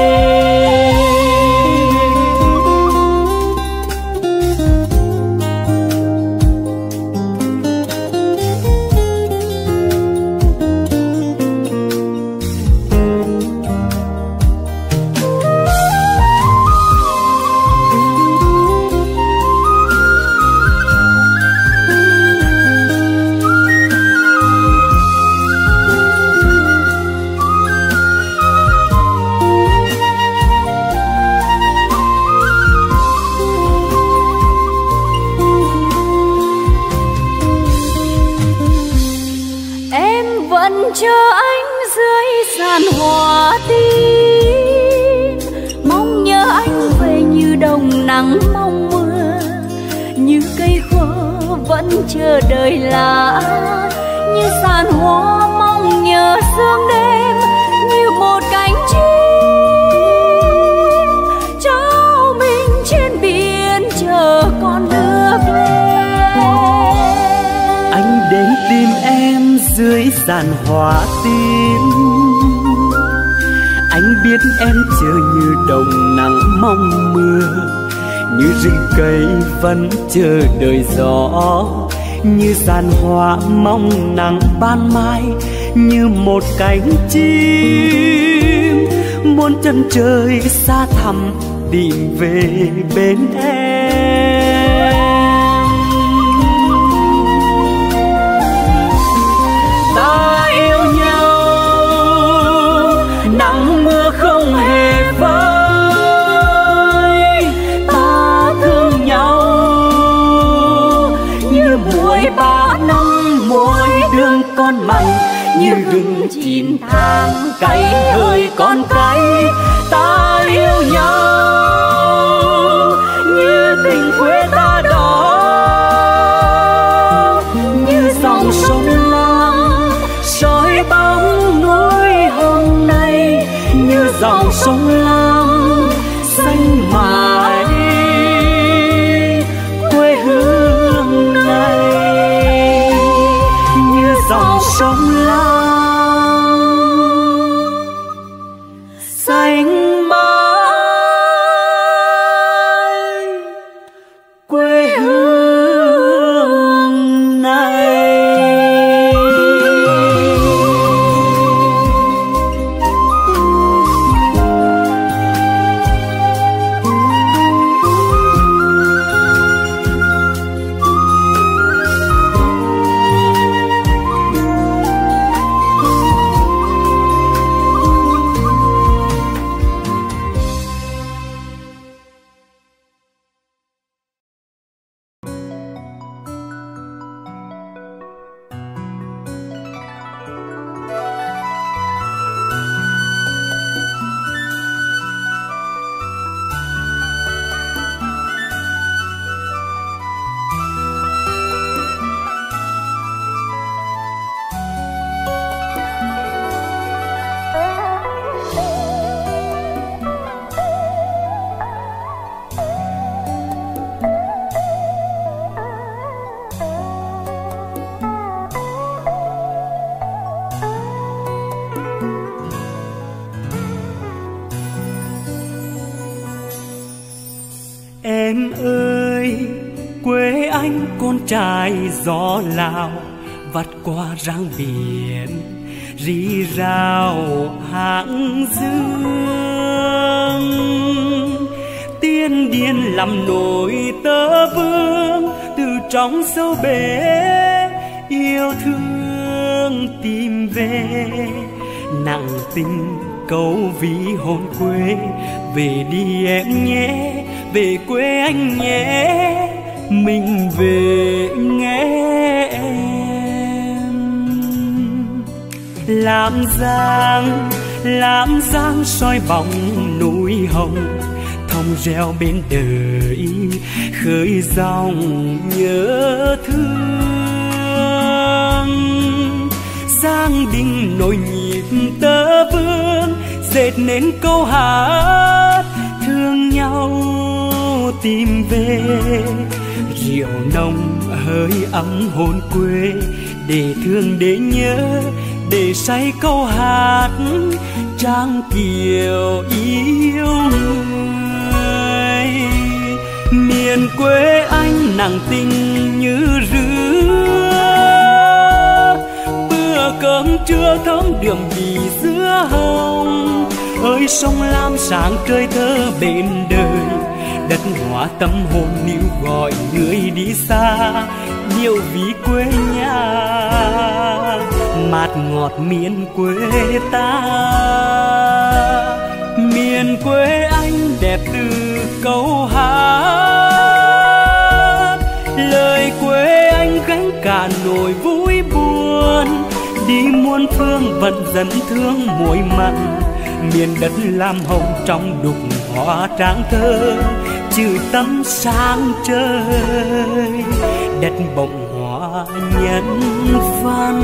Chờ anh dưới sàn hoa tím, mong nhớ anh về như đồng nắng mong mưa, như cây khô vẫn chờ đợi lá, như sàn hoa mong nhớ sương đêm, như một cánh chim trao mình trên biển chờ con nước lên. Anh đến tìm em dưới sàn hoa tím, anh biết em chờ như đồng nắng mong mưa, như rừng cây vẫn chờ đợi gió, như sàn hoa mong nắng ban mai, như một cánh chim muôn chân trời xa thẳm tìm về bên em. Ta yêu nhau, nắng mưa không hề phai, ta thương nhau như muối ba năm mỗi đường con mặn, như gừng chín tháng cay hơi con cay. Ta yêu nhau như tình quê ta đó, như dòng sông Lam soi bóng núi hồng này, như dòng sông Lam xanh mãi quê hương này, như dòng sông Lam xanh mãi quê hương này. Em ơi, quê anh con trai gió Lào vắt qua răng biển rì rào hàng dương. Tiên điên làm nổi tơ vương từ trong sâu bể yêu thương tìm về, nặng tình câu ví hồn quê. Về đi em nhé, về quê anh nhé, mình về nghe em. Làm giang soi bóng núi hồng, thông reo bên đời khơi dòng nhớ thương. Giang đình nổi nhịp tơ vương dệt nên câu hát nhau tìm về. Rượu nồng hơi ấm hồn quê, để thương để nhớ, để say câu hát trang kiều yêu người. Miền quê anh nặng tình như rứa, bữa cơm trưa thơm đượm vì dứa hồng. Ơi sông lam sáng trời thơ bên đời, đất hóa tâm hồn níu gọi người đi xa, nhiều ví quê nhà mát ngọt miền quê ta. Miền quê anh đẹp từ câu hát, lời quê anh gánh cả nỗi vui buồn. Đi muôn phương vẫn dẫn thương muối mặn, miền đất lam hồng trong đục hoa tráng thơ, trừ tâm sáng trời, đất bồng hoa nhân văn.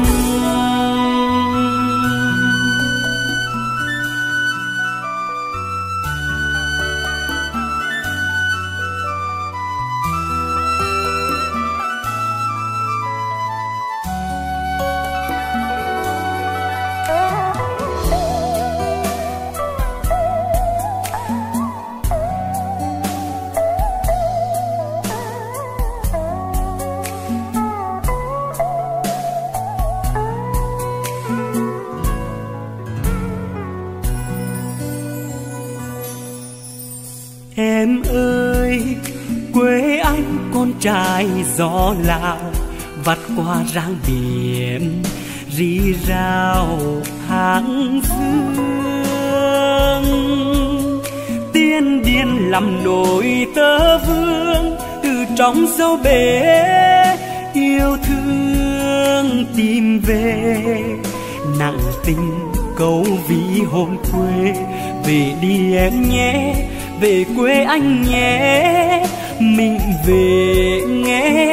Em ơi, quê anh con trai gió Lào, vắt qua ráng biển rì rào hàng dương. Tiên điên làm nổi tơ vương, từ trong dấu bể yêu thương tìm về. Nặng tình câu ví hồn quê, về đi em nhé, về quê anh nhé, mình về nghe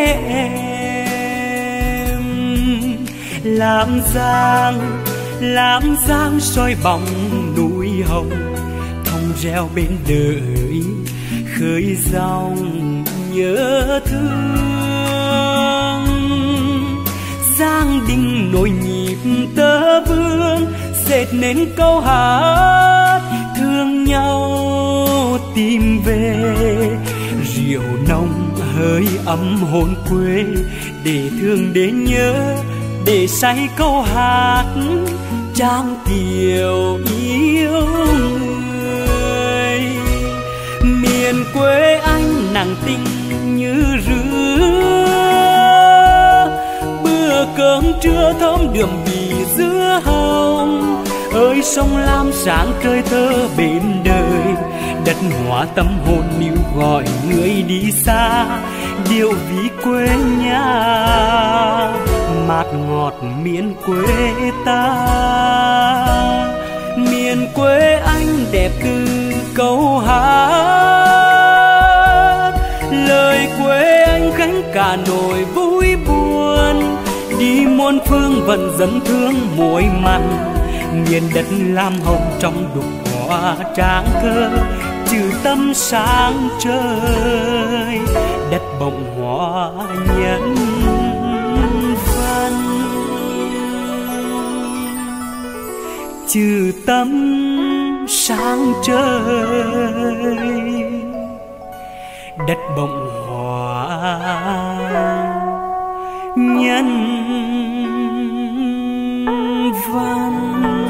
em. Làm giang soi bóng núi hồng, thông reo bên đời khơi dòng nhớ thương. Giang đình nổi nhịp tơ vương, dệt nên câu hát thương nhau tìm về. Rượu nồng hơi ấm hồn quê, để thương để nhớ, để say câu hát trang kiều yêu người. Miền quê anh nặng tình như rứa, bữa cơm trưa thơm đượm vì dứa hồng. Ơi sông lam sáng trời thơ bên đời, đất hóa tâm hồn níu gọi người đi xa, điều ví quê nhà mát ngọt miền quê ta. Miền quê anh đẹp từ câu hát, lời quê anh gánh cả nỗi vui buồn. Đi muôn phương vẫn dẫn thương muối mặn, miền đất lam hồng trong đục hoa tráng thơ, trừ tâm sáng trời, đất bồng hoa nhân văn. Trừ tâm sáng trời, đất bồng hoa nhân văn.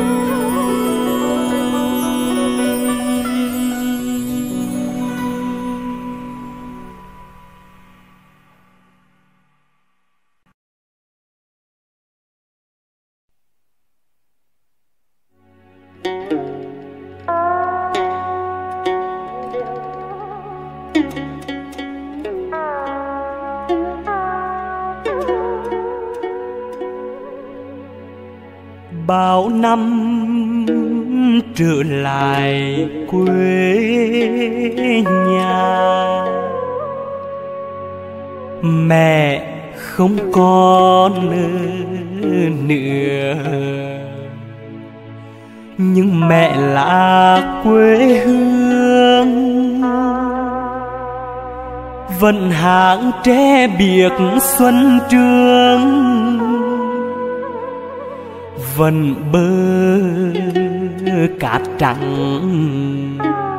Bao năm trở lại quê nhà, mẹ không còn nữa, nhưng mẹ là quê hương Vẫn hàng tre biếc xuân trường, vẫn bờ cát trắng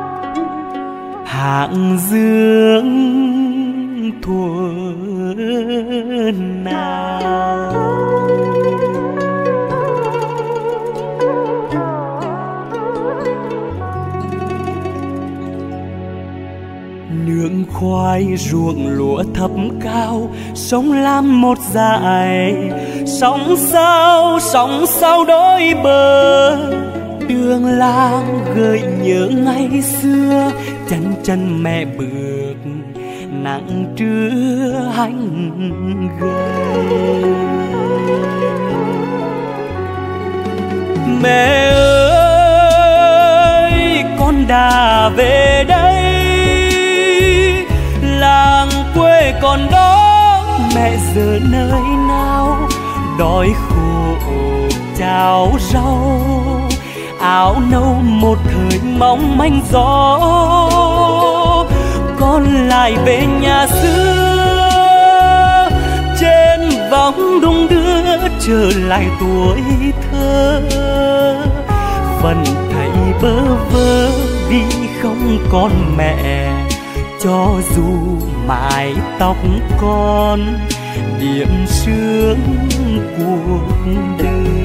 hạng dương thuở nào. Nương khoai ruộng lúa thấp cao, sông Lam một dải, sóng sao đôi bờ. Đường làng gợi nhớ ngày xưa, chân chân mẹ bước nắng trưa hành gầy. Mẹ ơi, con đã về đây, làng quê còn đó, mẹ giờ nơi nào? Đói khổ cháo rau, áo nâu một thời mong manh gió. Con lại về nhà xưa, trên vòng đung đưa trở lại tuổi thơ. Vẫn thấy bơ vơ vì không còn mẹ, cho dù mái tóc con điểm sương cuộc đời.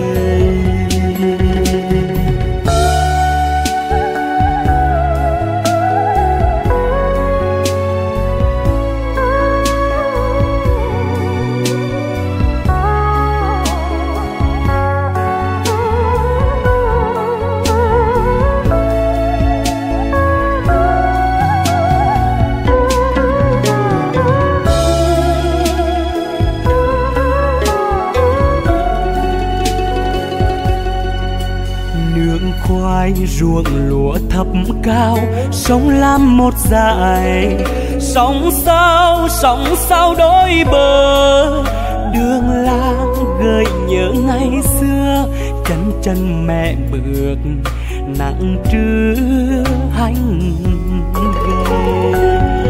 Ruộng lúa thấp cao, sông Lam một dải, sóng sao đôi bờ. Đường làng gợi nhớ ngày xưa, chân chân mẹ bước nắng trưa hành gầy.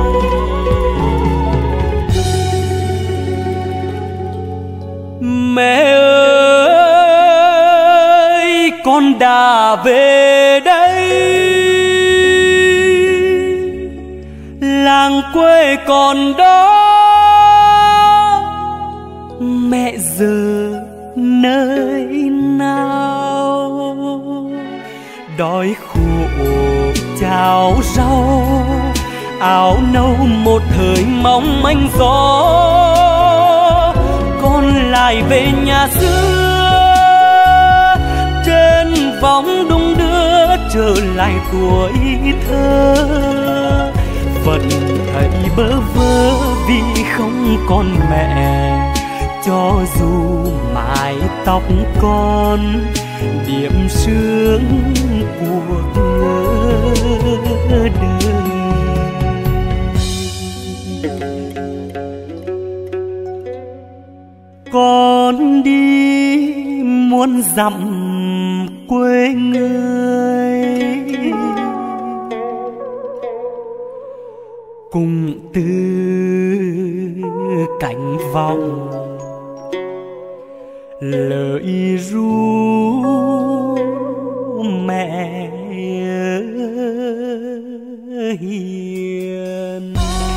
Mẹ ơi, con đã về đây, làng quê còn đó, mẹ giờ nơi nào? Đói khổ cháo rau, áo nâu một thời mong manh gió. Con lại về nhà xưa, trên vòng đung đưa trở lại tuổi thơ. Vẫn thấy bơ vơ vì không còn mẹ, cho dù mái tóc con điểm sương cuộc đời. Con đi muôn dặm quê người, cùng từ cánh vòng lời ru mẹ hiền.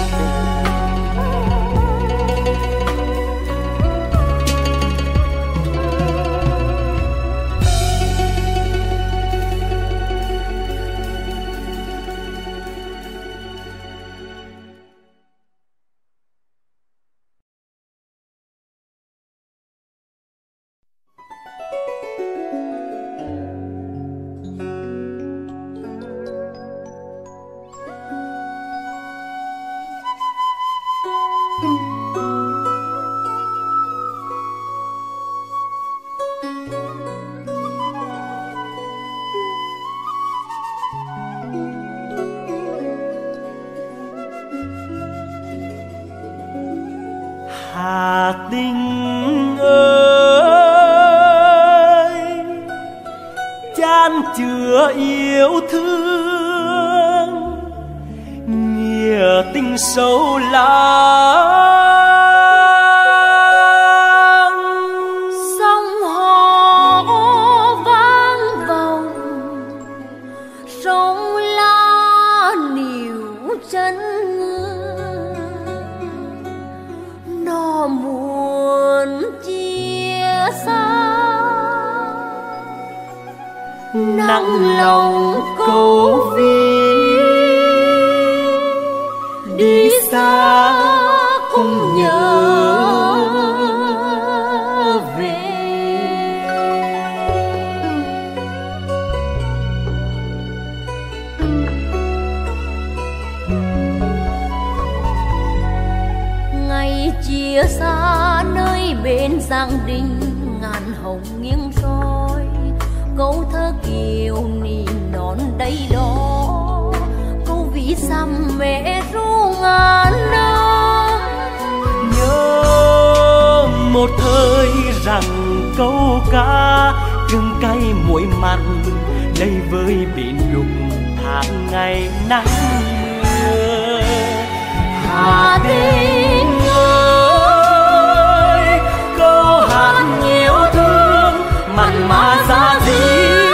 Hà Tinh ơi, chan chứa yêu thương, nghĩa tình sâu lắng. Sông họ vang vọng, sông la níu chân ngựa, nó muốn chia xa. Nặng lòng câu vì đi xa cũng nhớ về. Ngày chia xa nơi bên Giang Đình, ngàn hồng nghiêng soi câu thơ kiều nỉ non đây đó. Câu ví dặm mẹ ru ngàn năm, nhớ một thời rằng câu ca gừng cay muối mặn đầy với biển đục tháng ngày nắng mưa. Hà Tĩnh ơi, câu hát nhiều thương mặn mà giá diết,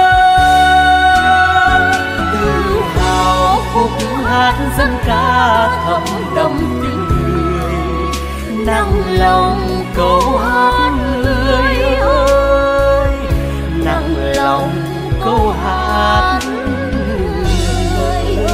tự hào khúc hát dân ca thầm đậm tình người. Nặng lòng câu hát người ơi, nặng lòng câu hát người ơi.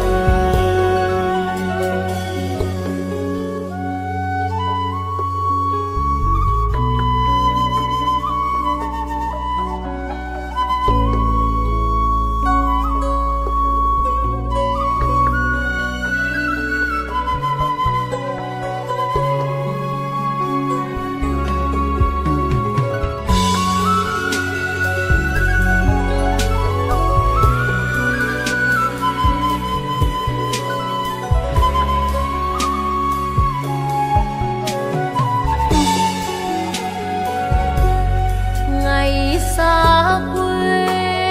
Xa quê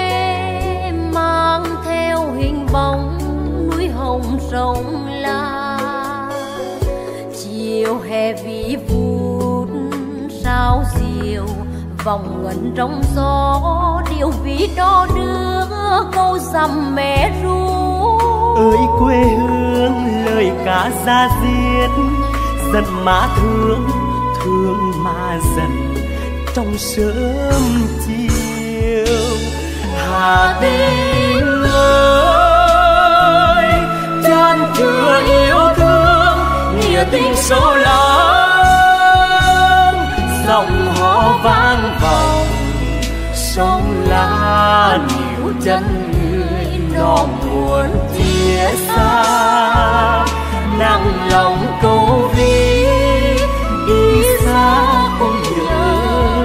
mang theo hình bóng núi hồng sông La. Chiều hè vĩ vút sao diều vòng ngẩn trong gió, điều ví đo đưa câu dằm mẹ ru. Ơi quê hương lời ca ra diết, giận má thương thương mà dần trong sớm chiều. Hà Tĩnh ơi, chan chứa yêu thương nghĩa tình sâu lắng. Dòng họ vang vọng, sông La níu chân người, nó muốn chia xa. Nặng lòng câu ví đi xa cũng nhớ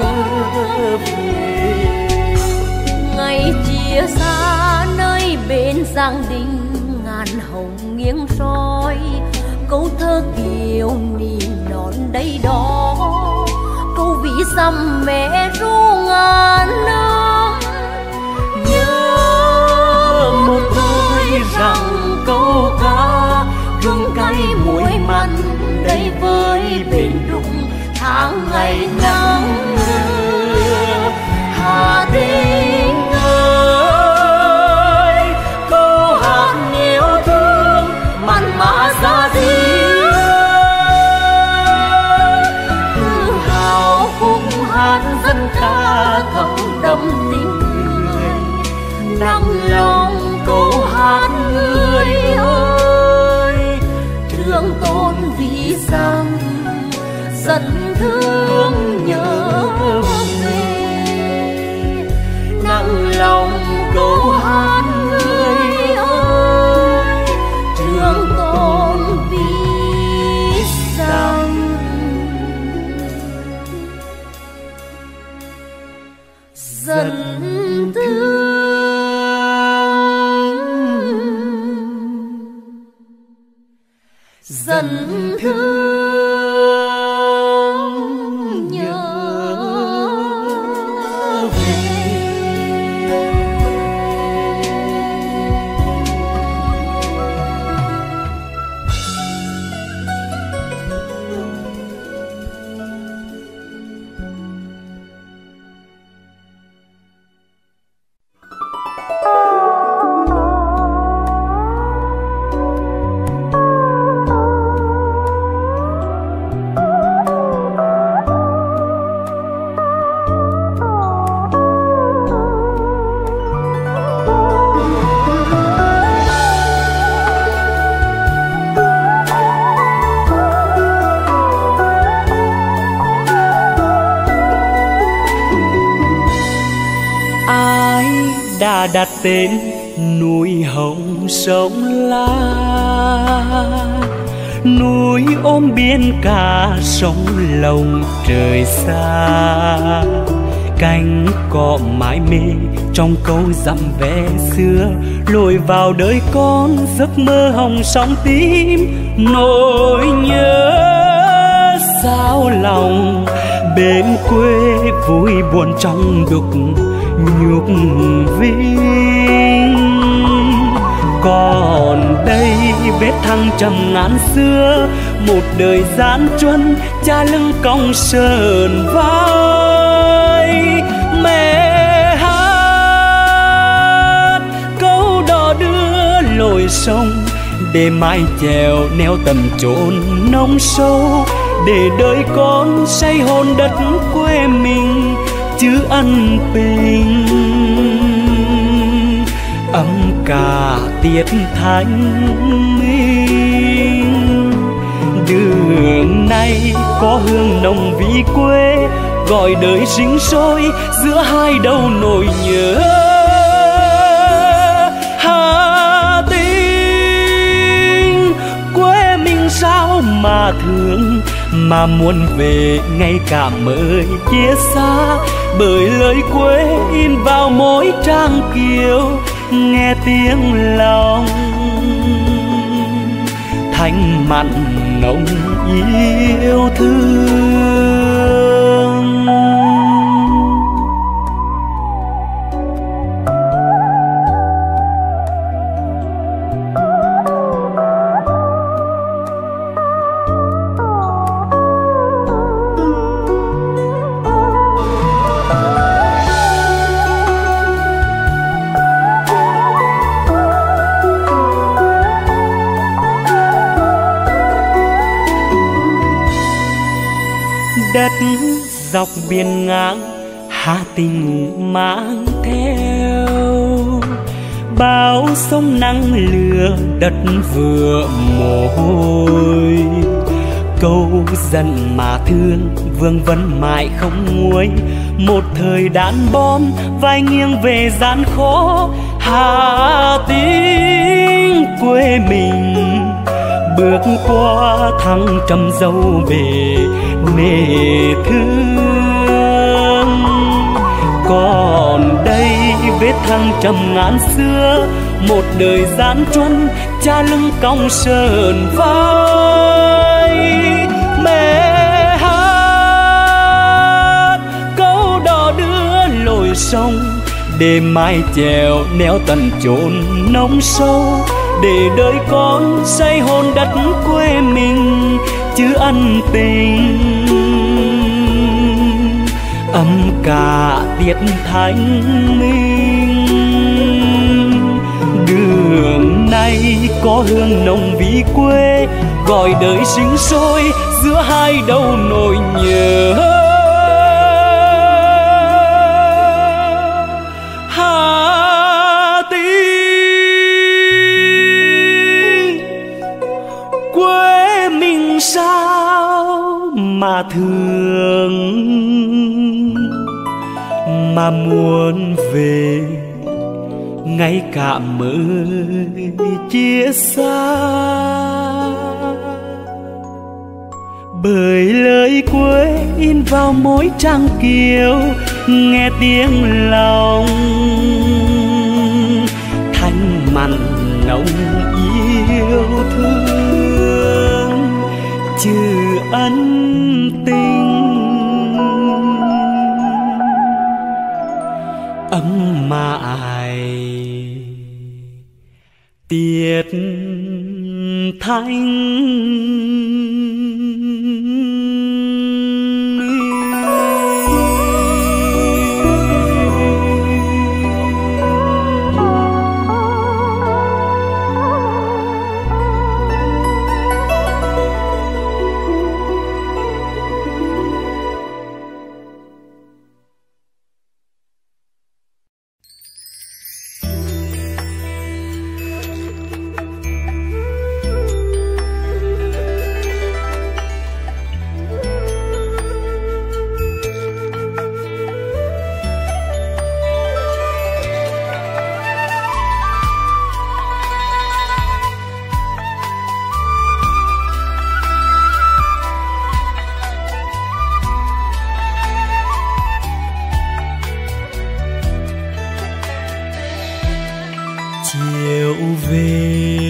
về. Ngày chia xa nơi bên Giang Đình, ngàn hồng nghiêng soi câu thơ kiều nỉ non đây đó. Câu ví dặm mẹ ru ngàn năm, nhớ một thời rằng câu ca gừng cay muối mặn đầy với biển đụng tháng ngày nắng mưa. Hà Tĩnh ơi, câu hát nhiều thương mặn mà giá diết, tự hào khúc hát dân ca thầm đậm tình người. Nặng lòng câu hát người ơi, thương tôn ví dặm dần thương nhớ về. Nặng lòng câu hát người ơi, thương tôn ví dặm dần dần thương nhớ về. đặt tên núi Hồng Sông La. Núi ôm biển cả sông lồng trời xa, cánh cỏ mãi mê trong câu dặm ve xưa, lội vào đời con giấc mơ hồng sóng tím. Nỗi nhớ sao lòng bên quê vui buồn trong đục nhục vinh. Còn đây vết thăng trầm ngàn xưa, một đời gian truân cha lưng cong sờn vai. Mẹ hát câu đò đưa lội sông, để mai chèo neo tầm chốn nông sâu, để đời con say hồn đất quê mình chứ ân tình. Ấm cả tiết thanh minh, đường này có hương nồng vị quê, gọi đời sinh sôi giữa hai đầu nỗi nhớ. Hà Tĩnh quê mình sao mà thương, mà muốn về ngay cả mới chia xa, bởi lời quê in vào mỗi trang kiều, nghe tiếng lòng thanh mặn nồng yêu thương. Đất dọc biển ngang Hà Tĩnh mang theo bao sông nắng lửa, đất vừa mồ hôi. Câu giận mà thương vương vấn mãi không nguôi, một thời đàn bom vai nghiêng về gian khó. Hà Tĩnh quê mình bước qua thăng trầm dâu bề nề thương. Còn đây vết thăng trầm ngàn xưa, một đời gian truân cha lưng cong sờn vai. Mẹ hát câu đò đưa lội sông, để mai chèo neo tận chốn nông sâu, để đời con say hồn đất quê mình chứ ân tình. Ấm cả tiết thanh minh, đường này có hương nồng vị quê, gọi đời sinh sôi giữa hai đầu nỗi nhớ. Hà Tĩnh quê mình sao mà thương, mà muốn về ngay cả mới chia xa, bởi lời quê in vào mỗi trang kiều, nghe tiếng lòng thanh mặn nồng yêu thương chứ ân tình. Ấm mãi tiết thanh. chiều về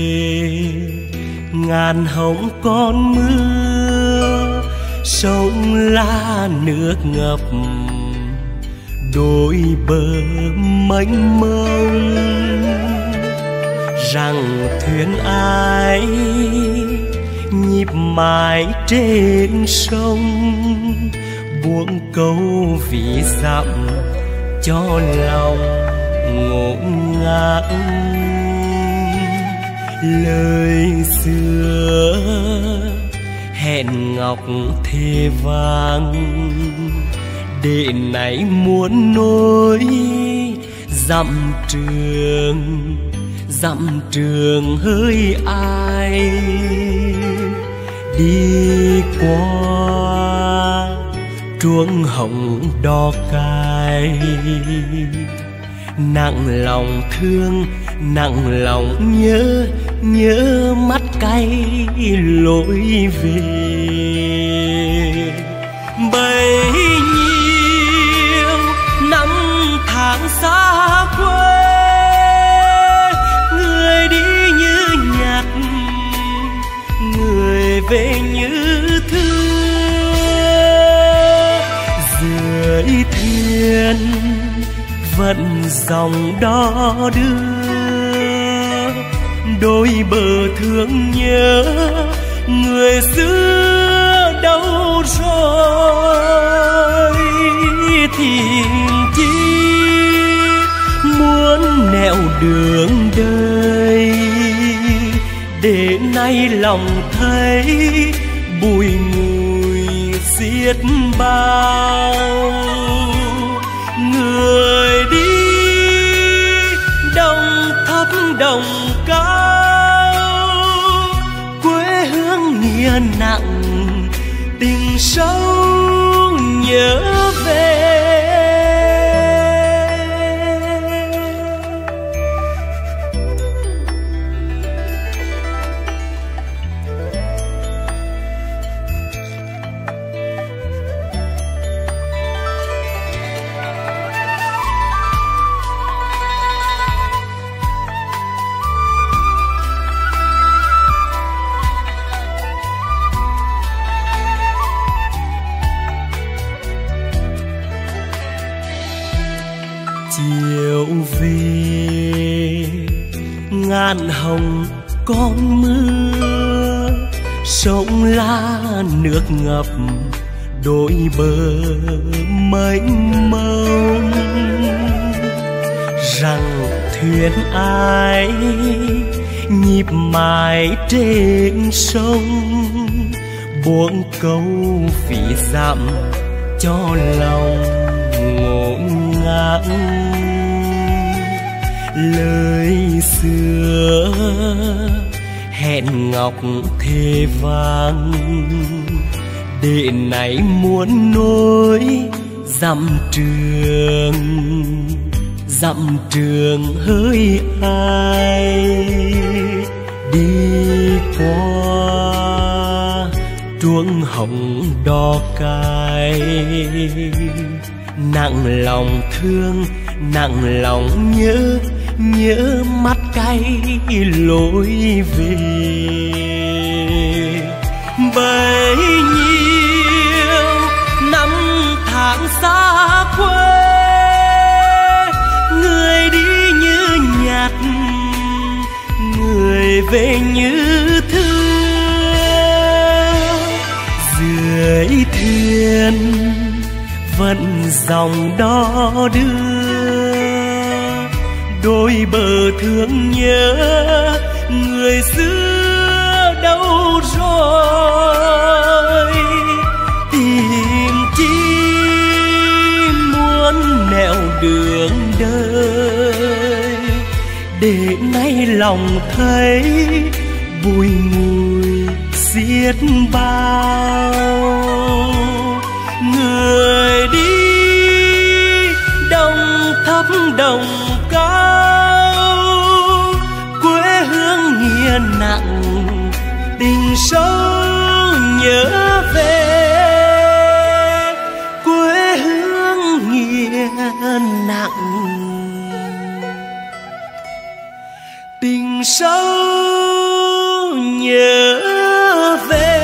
ngàn hồng con mưa, sông lá nước ngập đôi bờ mênh mông. Rằng thuyền ai nhịp mãi trên sông, buông câu vì dặm cho lòng ngổn ngang. Lời xưa hẹn ngọc thề vàng, để này muốn nối dặm trường hỡi ai. Đi qua truông hồng đỏ cay, nặng lòng thương nặng lòng nhớ, nhớ mắt cay lối về. Bấy nhiêu năm tháng xa quê, người đi như nhạc, người về như thưa. Dưới thuyền vẫn dòng đó đưa, đôi bờ thương nhớ người xưa đâu rồi. Thìn chi muốn nẻo đường đời, để nay lòng thấy bùi ngùi xiết bao. Người đi đồng thấp đồng cao, quê hương nghĩa nặng tình sâu nhớ về. Chiều về ngàn hồng con mưa, sông lá nước ngập đôi bờ mênh mông. Rằng thuyền ai nhịp mãi trên sông, buông câu phí dặm cho lòng ngổn ngang. Lời xưa hẹn ngọc thề vàng, để này muốn nối dặm trường hỡi ai. Đi qua truông hồng đỏ cay, nặng lòng thương nặng lòng nhớ, nhớ mắt cay lối về. Bấy nhiêu năm tháng xa quê, người đi như nhạc, người về như thưa. Dưới thuyền vẫn dòng đó đưa, đôi bờ thương nhớ người xưa đâu rồi. Tìm chi muốn nẻo đường đời, để nay lòng thấy bùi ngùi xiết bao. Người đi đồng thấp đồng cao, quê hương nghĩa nặng tình sâu nhớ về. Quê hương nghĩa nặng tình sâu nhớ về.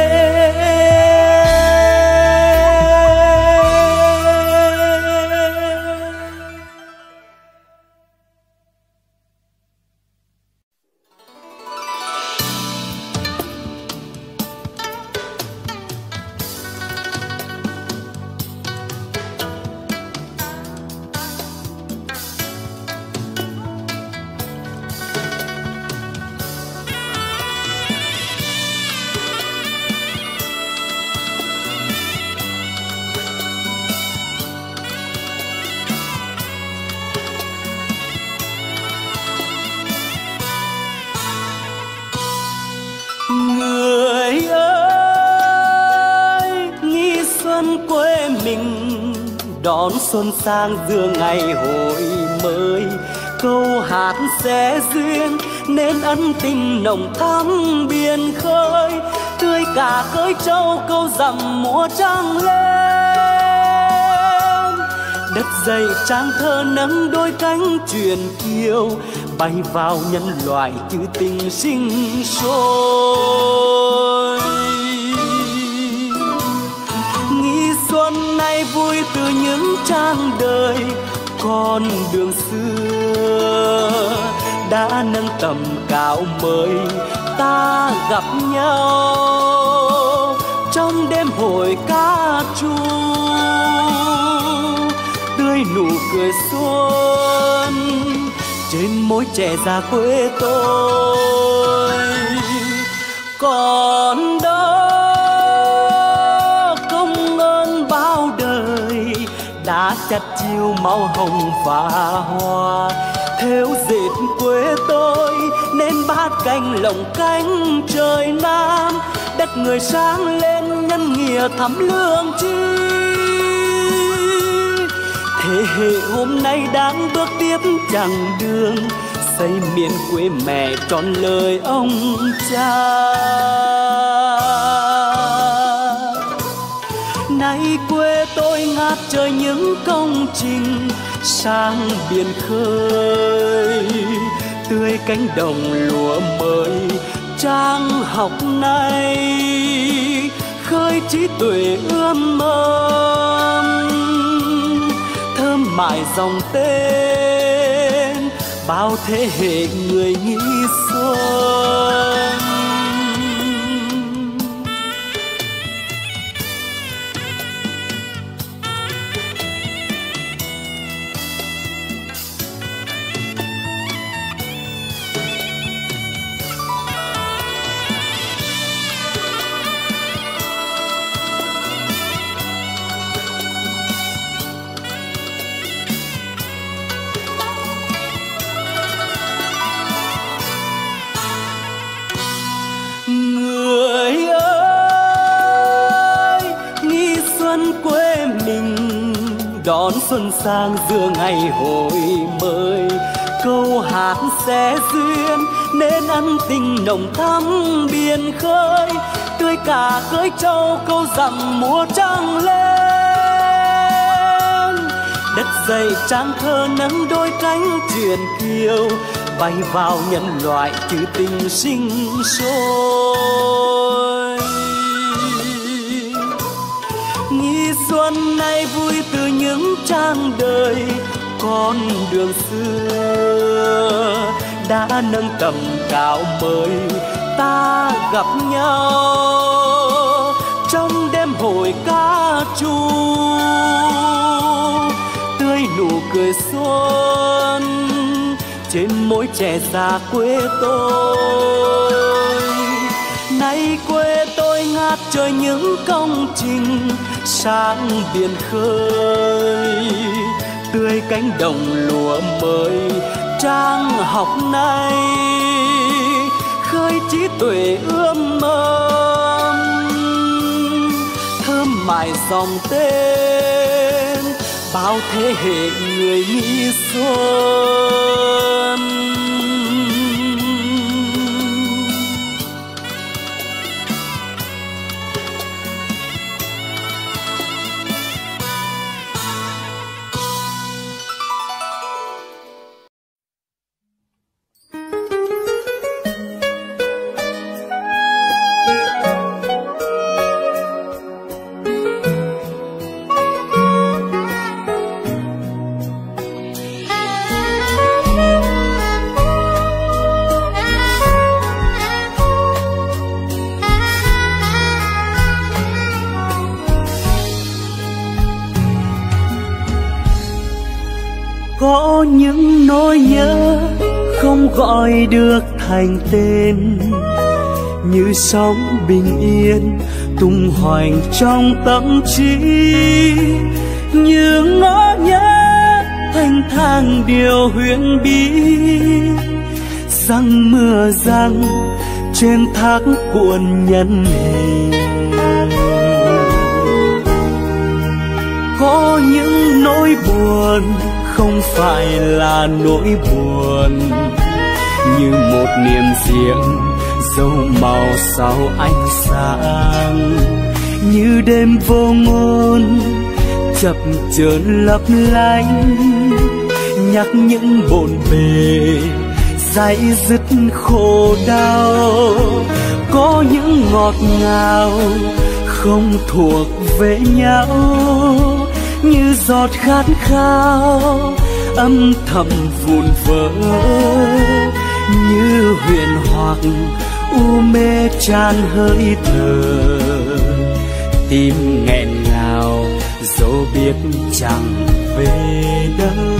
Người ơi, nghi xuân quê mình đón xuân sang giữa ngày hội mới. Câu hát sẽ duyên nên ân tình nồng thắm biển khơi. Tươi cả cõi trâu câu dặm mùa trăng lên. Đất dày trang thơ nâng đôi cánh truyền kiều, bay vào nhân loại chữ tình sinh sôi. Nghi xuân nay vui từ những trang đời, con đường xưa đã nâng tầm cao mới. Ta gặp nhau trong đêm hội ca trù, tươi nụ cười xuân trên môi trẻ già quê tôi. Còn đó công ơn bao đời đã chặt chiu máu hồng và hoa. Theo dệt quê tôi nên bát canh lồng cánh trời Nam. Đất người sáng lên nhân nghĩa thắm lương chi. Thế hệ hôm nay đang bước tiếp chặng đường, xây miền quê mẹ trọn lời ông cha. Nay quê tôi ngát trời những công trình sang biển khơi. Tươi cánh đồng lúa mới trang học nay, khơi trí tuệ ươm mầm. Thơm mãi dòng tên bao thế hệ người nghi xuân. Đón xuân sang giữa ngày hội mới. Câu hát sẽ duyên nên ân tình nồng thắm biển khơi. Tươi cả cưới trâu câu dặm mùa trăng lên. Đất dày trang thơ nâng đôi cánh truyền kiều, bay vào nhân loại chữ tình sinh sôi. Nghi xuân nay vui từ những trang đời, con đường xưa đã nâng tầm cao mới. Ta gặp nhau trong đêm hội ca trù, tươi nụ cười xuân trên môi trẻ già quê tôi. Nay quê tôi ngát trời những công trình sang biển khơi. Tươi cánh đồng lúa mới trang học nay, khơi trí tuệ ươm mầm. Thơm mãi dòng tên bao thế hệ người nghi xuân. không gọi được thành tên, như sóng bình yên tung hoành trong tâm trí, như ngõ nhớ thanh thang điều huyền bí, răng mưa răng trên thác cuộn nhân hình. Có những nỗi buồn không phải là nỗi buồn, như một niềm riêng dấu màu sau ánh sáng, như đêm vô ngôn chập chờn lấp lánh, nhắc những bộn bề dây dứt khổ đau. Có những ngọt ngào không thuộc về nhau, như giọt khát khao âm thầm vụn vỡ, như huyền hoặc u mê tràn hơi thở, tim nghẹn ngào dẫu biết chẳng về đâu.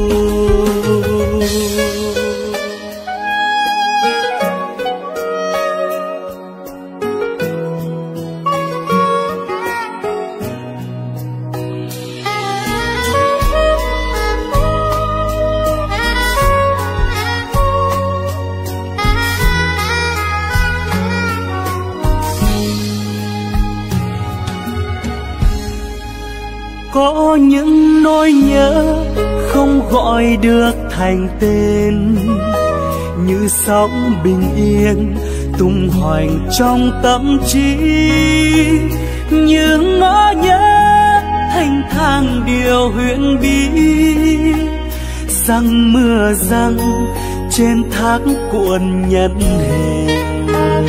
Có những nỗi nhớ không gọi được thành tên, như sóng bình yên tung hoành trong tâm trí, như ngõ nhớ thanh thang điều huyền bí, răng mưa răng trên thác cuộn nhân hình.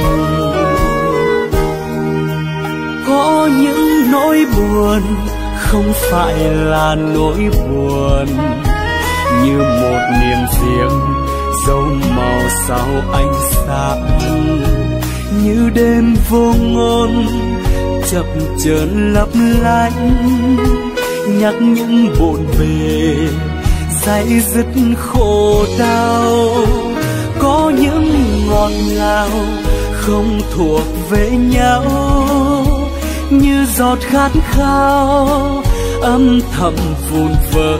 Có những nỗi buồn không phải là nỗi buồn, như một niềm riêng dấu màu sau ánh sáng, như đêm vô ngôn chập chờn lấp lánh, nhắc những bộn bề dây dứt khổ đau. Có những ngọt ngào không thuộc về nhau, như giọt khát khao âm thầm vụn vỡ,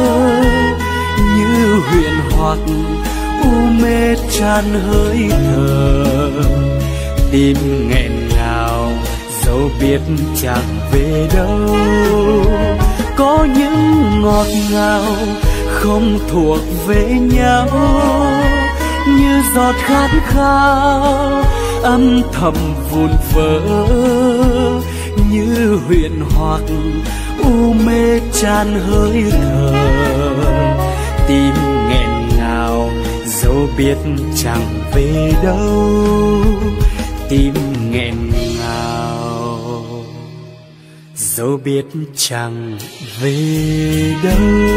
như huyền hoặc u mê tràn hơi thở, tim nghẹn ngào dẫu biết chẳng về đâu. Có những ngọt ngào không thuộc về nhau, như giọt khát khao âm thầm vụn vỡ, như huyền hoặc u mê tràn hơi thở, tim nghẹn ngào dẫu biết chẳng về đâu, tim nghẹn ngào dẫu biết chẳng về đâu.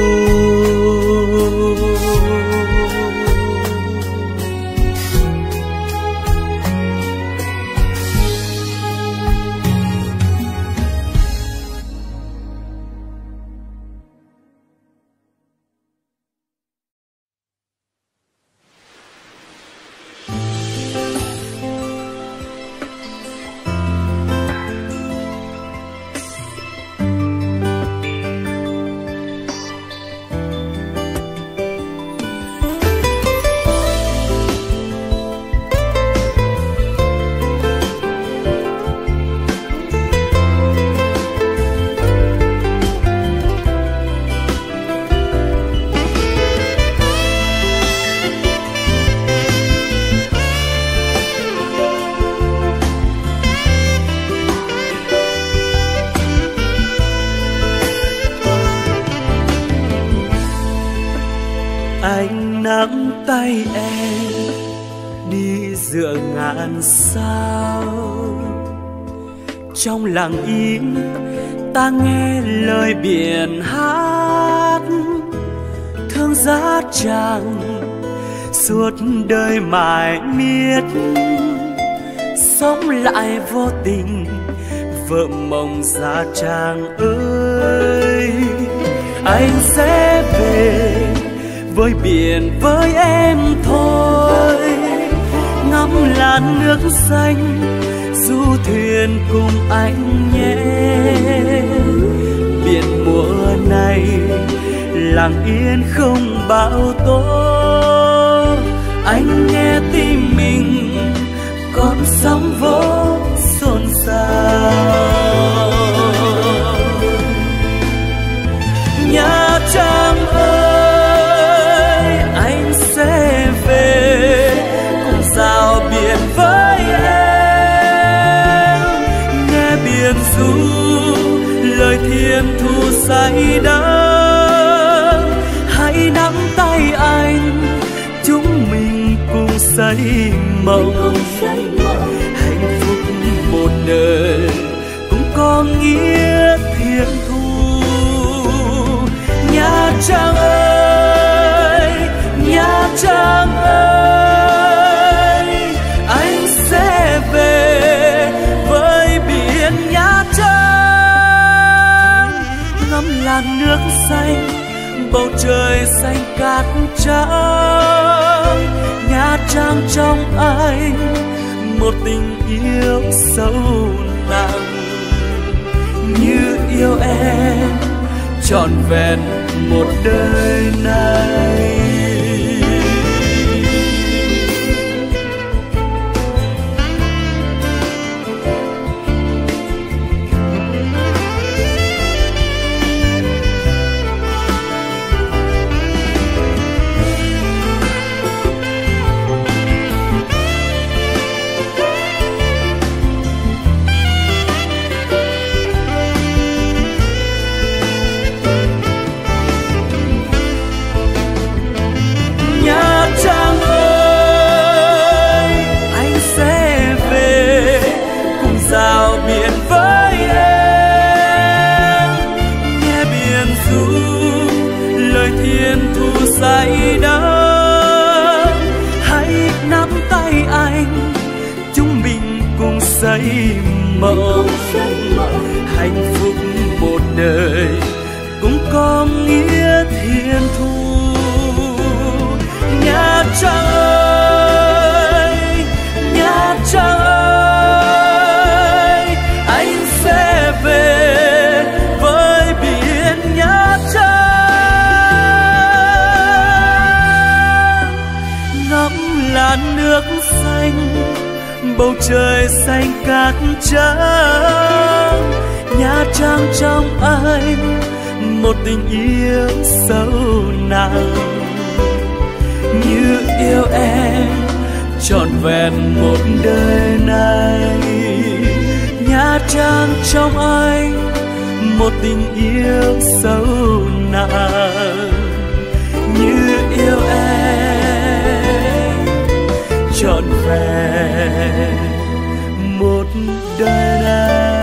Anh nắm tay em đi dựa ngàn sao, trong lặng im ta nghe lời biển hát, thương giá chàng suốt đời mãi miết, sống lại vô tình vợ mộng giá chàng ơi. Anh sẽ về với biển với em thôi. Ngắm làn nước xanh du thuyền cùng anh nhé. Biển mùa này lặng yên không bão tố. Anh nghe tim mình con sóng vỗ xôn xao. Nha Trang ơi, anh sẽ về cùng rào biển với em. Nghe biển ru lời thiên thu say đắm. Hãy nắm tay anh, chúng mình cùng xây mộng. Hạnh phúc một đời cũng có nghĩa thiên thu. Nha Trang ơi, Nha Trang ơi, anh sẽ về với biển Nha Trang. Ngắm làn nước xanh, bầu trời xanh cát trắng. Nha Trang trong anh một tình yêu sâu nặng. Như yêu em trọn vẹn một đời này. Say đắm, hãy nắm tay anh, chúng mình cùng xây mộng. Hạnh phúc một đời cũng có nghĩa thiên thu. Nha Trang ơi, Nha Trang ơi, anh sẽ về với biển Nha Trang. Làn nước xanh, bầu trời xanh cát trắng. Nha Trang trong anh một tình yêu sâu nặng. Như yêu em trọn vẹn một đời này. Nha Trang trong anh một tình yêu sâu nặng. Như yêu em trọn vẹn một đời này.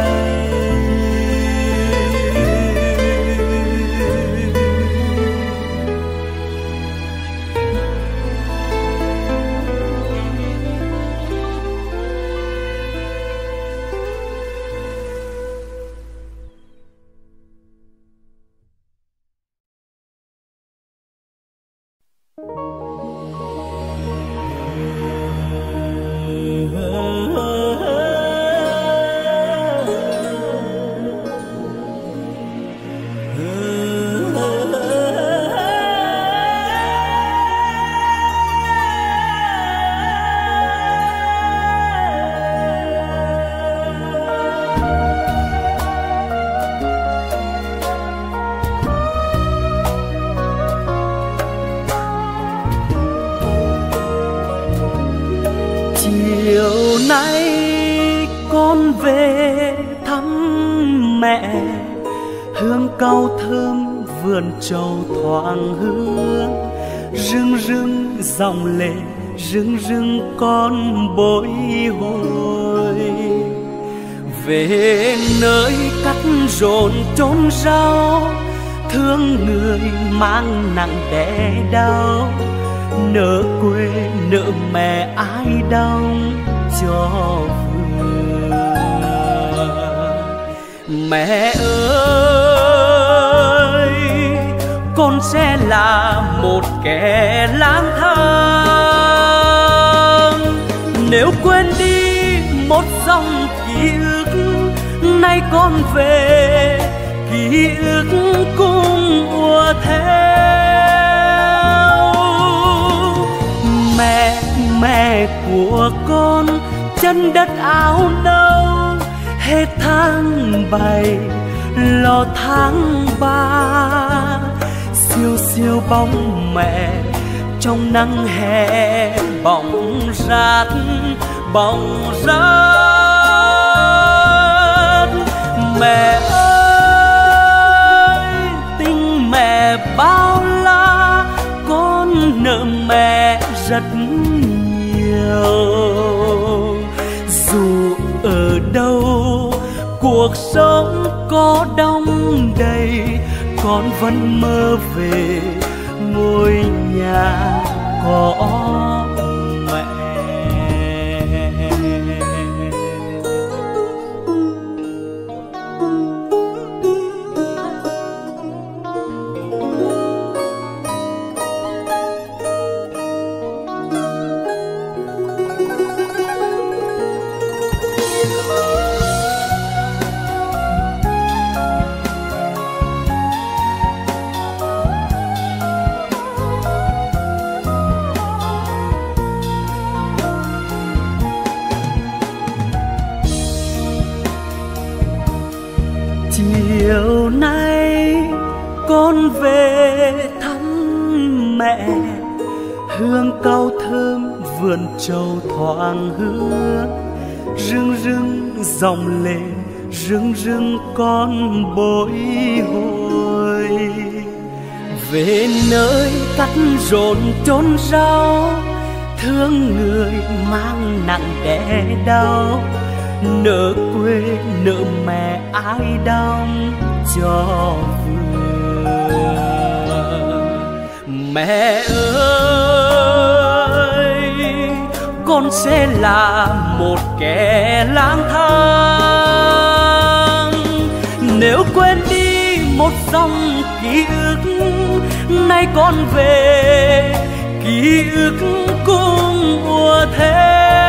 Về thăm mẹ, hương cau thơm vườn trầu thoảng hương. Rưng rưng dòng lệ, rưng rưng con bồi hồi. Về nơi cắt rộn chốn rau, thương người mang nặng đẻ đau. Nợ quê nợ mẹ ai đong cho mẹ ơi, con sẽ là một kẻ lang thang. Nếu quên đi một dòng ký ức, nay con về ký ức cũng ùa theo. Mẹ của con chân đất áo nâu, hết tháng 7 lo tháng 3. Siêu siêu bóng mẹ trong nắng hè, bóng rát bóng rát. Mẹ ơi tình mẹ bao la, con nợ mẹ rất nhiều. Dù ở đâu cuộc sống có đông đầy, con vẫn mơ về ngôi nhà có mẹ. Chiều nay con về thăm mẹ, hương cau thơm vườn trầu thoảng hương. Rưng rưng dòng lệ, rưng rưng con bồi hồi. Về nơi cắt rộn chốn rau, thương người mang nặng đẻ đau. Nợ quê nợ mẹ ai đong cho vừa. Mẹ ơi con sẽ là một kẻ lang thang. Nếu quên đi một dòng ký ức, nay con về ký ức cũng ùa theo.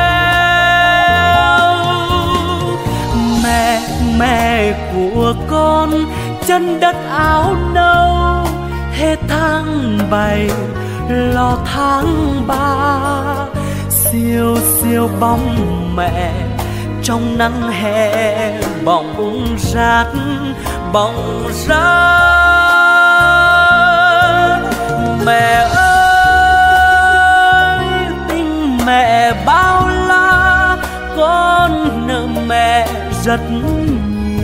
Mẹ của con chân đất áo nâu, hết tháng 7 lo tháng 3. Siêu siêu bóng mẹ trong nắng hè, bóng rát bóng rát. Mẹ ơi tình mẹ bao la, con nợ mẹ rất nhiều.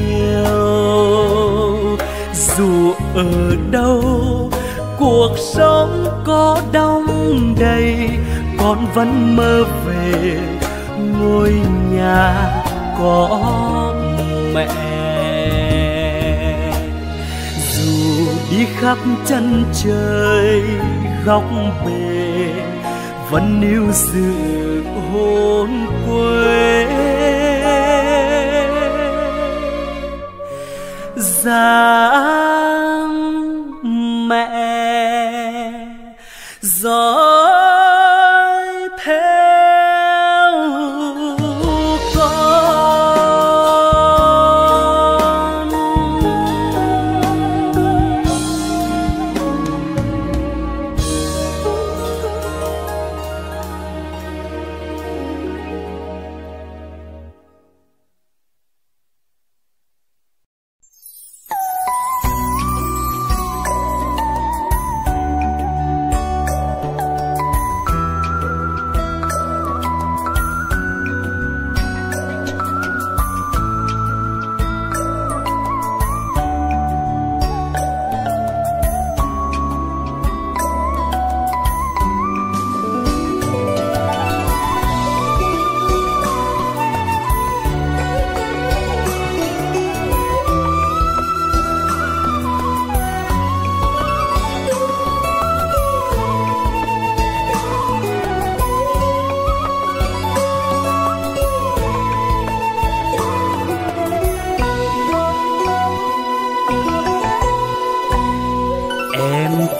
Dù ở đâu cuộc sống có đông đầy, con vẫn mơ về ngôi nhà có mẹ. Dù đi khắp chân trời góc bể, vẫn níu giữ hồn quê. Dáng mẹ dõi theo con.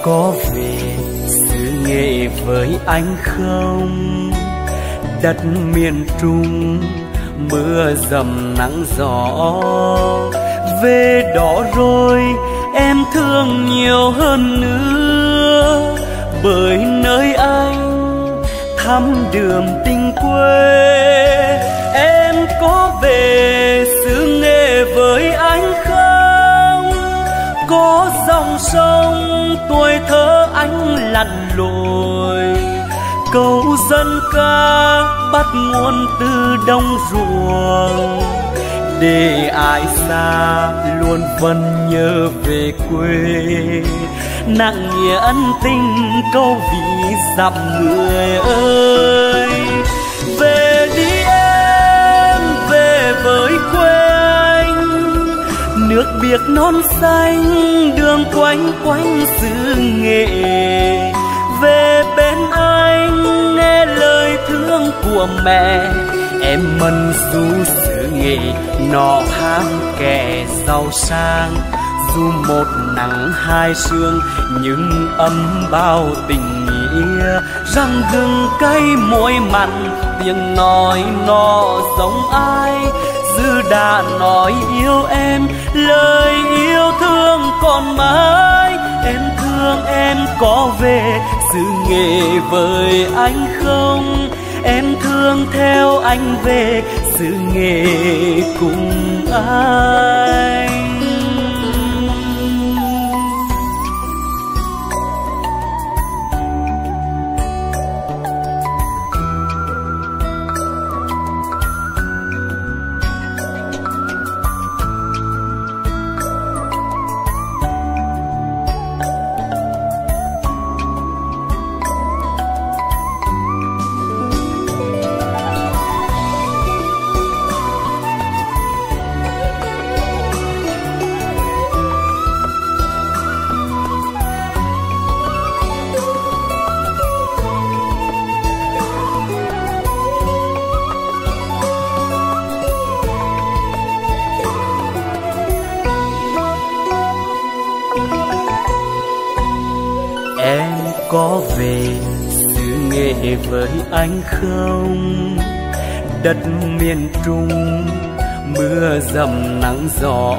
có về xứ Nghệ với anh không? Đất miền Trung mưa dầm nắng gió, về đó rồi em thương nhiều hơn nữa, bởi nơi anh thăm đường tình quê. Em có về xứ Nghệ với anh không? Có dòng sông tuổi thơ anh lặn lội, câu dân ca bắt nguồn từ đồng ruộng, để ai xa luôn vẫn nhớ về quê. Nặng nghĩa ân tình câu ví dặm người ơi. Về đi em, về với quê anh, nước biếc non xanh đường quanh quanh xứ Nghệ. Về bên anh nghe lời thương của mẹ, em mân du xứ Nghệ nọ ham kẻ giàu sang. Dù một nắng hai sương nhưng ấm bao tình nghĩa, răng gừng cay môi mặn tiếng nói nó giống ai. Dư đã nói yêu em, lời yêu thương còn mãi. Em thương em có về xứ Nghệ với anh không? Em thương theo anh về xứ Nghệ cùng anh. Em có về xứ Nghệ với anh không? Đất miền Trung mưa dầm nắng gió,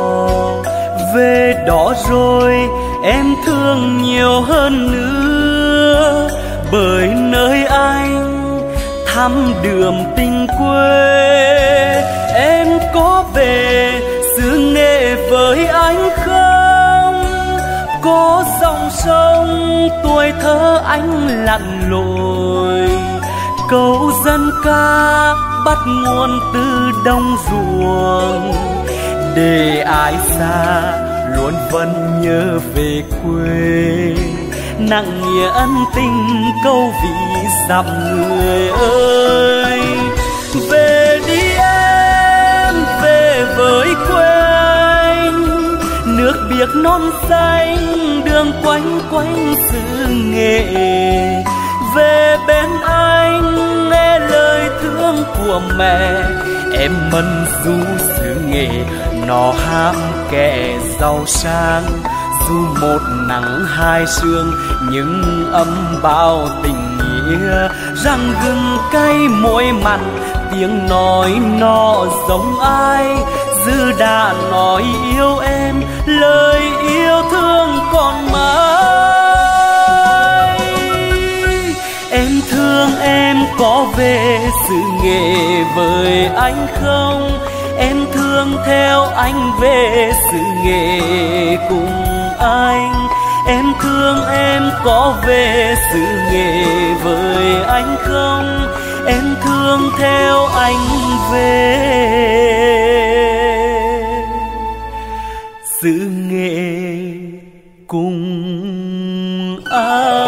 về đó rồi em thương nhiều hơn nữa, bởi nơi anh thăm đường tình quê. Em có về xứ Nghệ với anh không? Có dòng sông tuổi thơ anh lặn lội, câu dân ca bắt nguồn từ đồng ruộng, để ai xa luôn vẫn nhớ về quê. Nặng nghĩa ân tình câu ví dặm người ơi. Về đi em, về với quê anh, nước biếc non xanh đường quanh quanh xứ Nghệ. Về bên anh nghe lời thương của mẹ, em mân du xứ Nghệ nó ham kẻ giàu sang. Dù một nắng hai sương nhưng ấm bao tình nghĩa, răng gừng cay môi mặn tiếng nói nó giống ai. Dư đã nói yêu em, lời yêu thương còn mãi. Em thương em có về xứ Nghệ với anh không? Em thương theo anh về xứ Nghệ cùng anh. Em thương em có về xứ Nghệ với anh không? Em thương theo anh về xứ Nghệ cùng anh.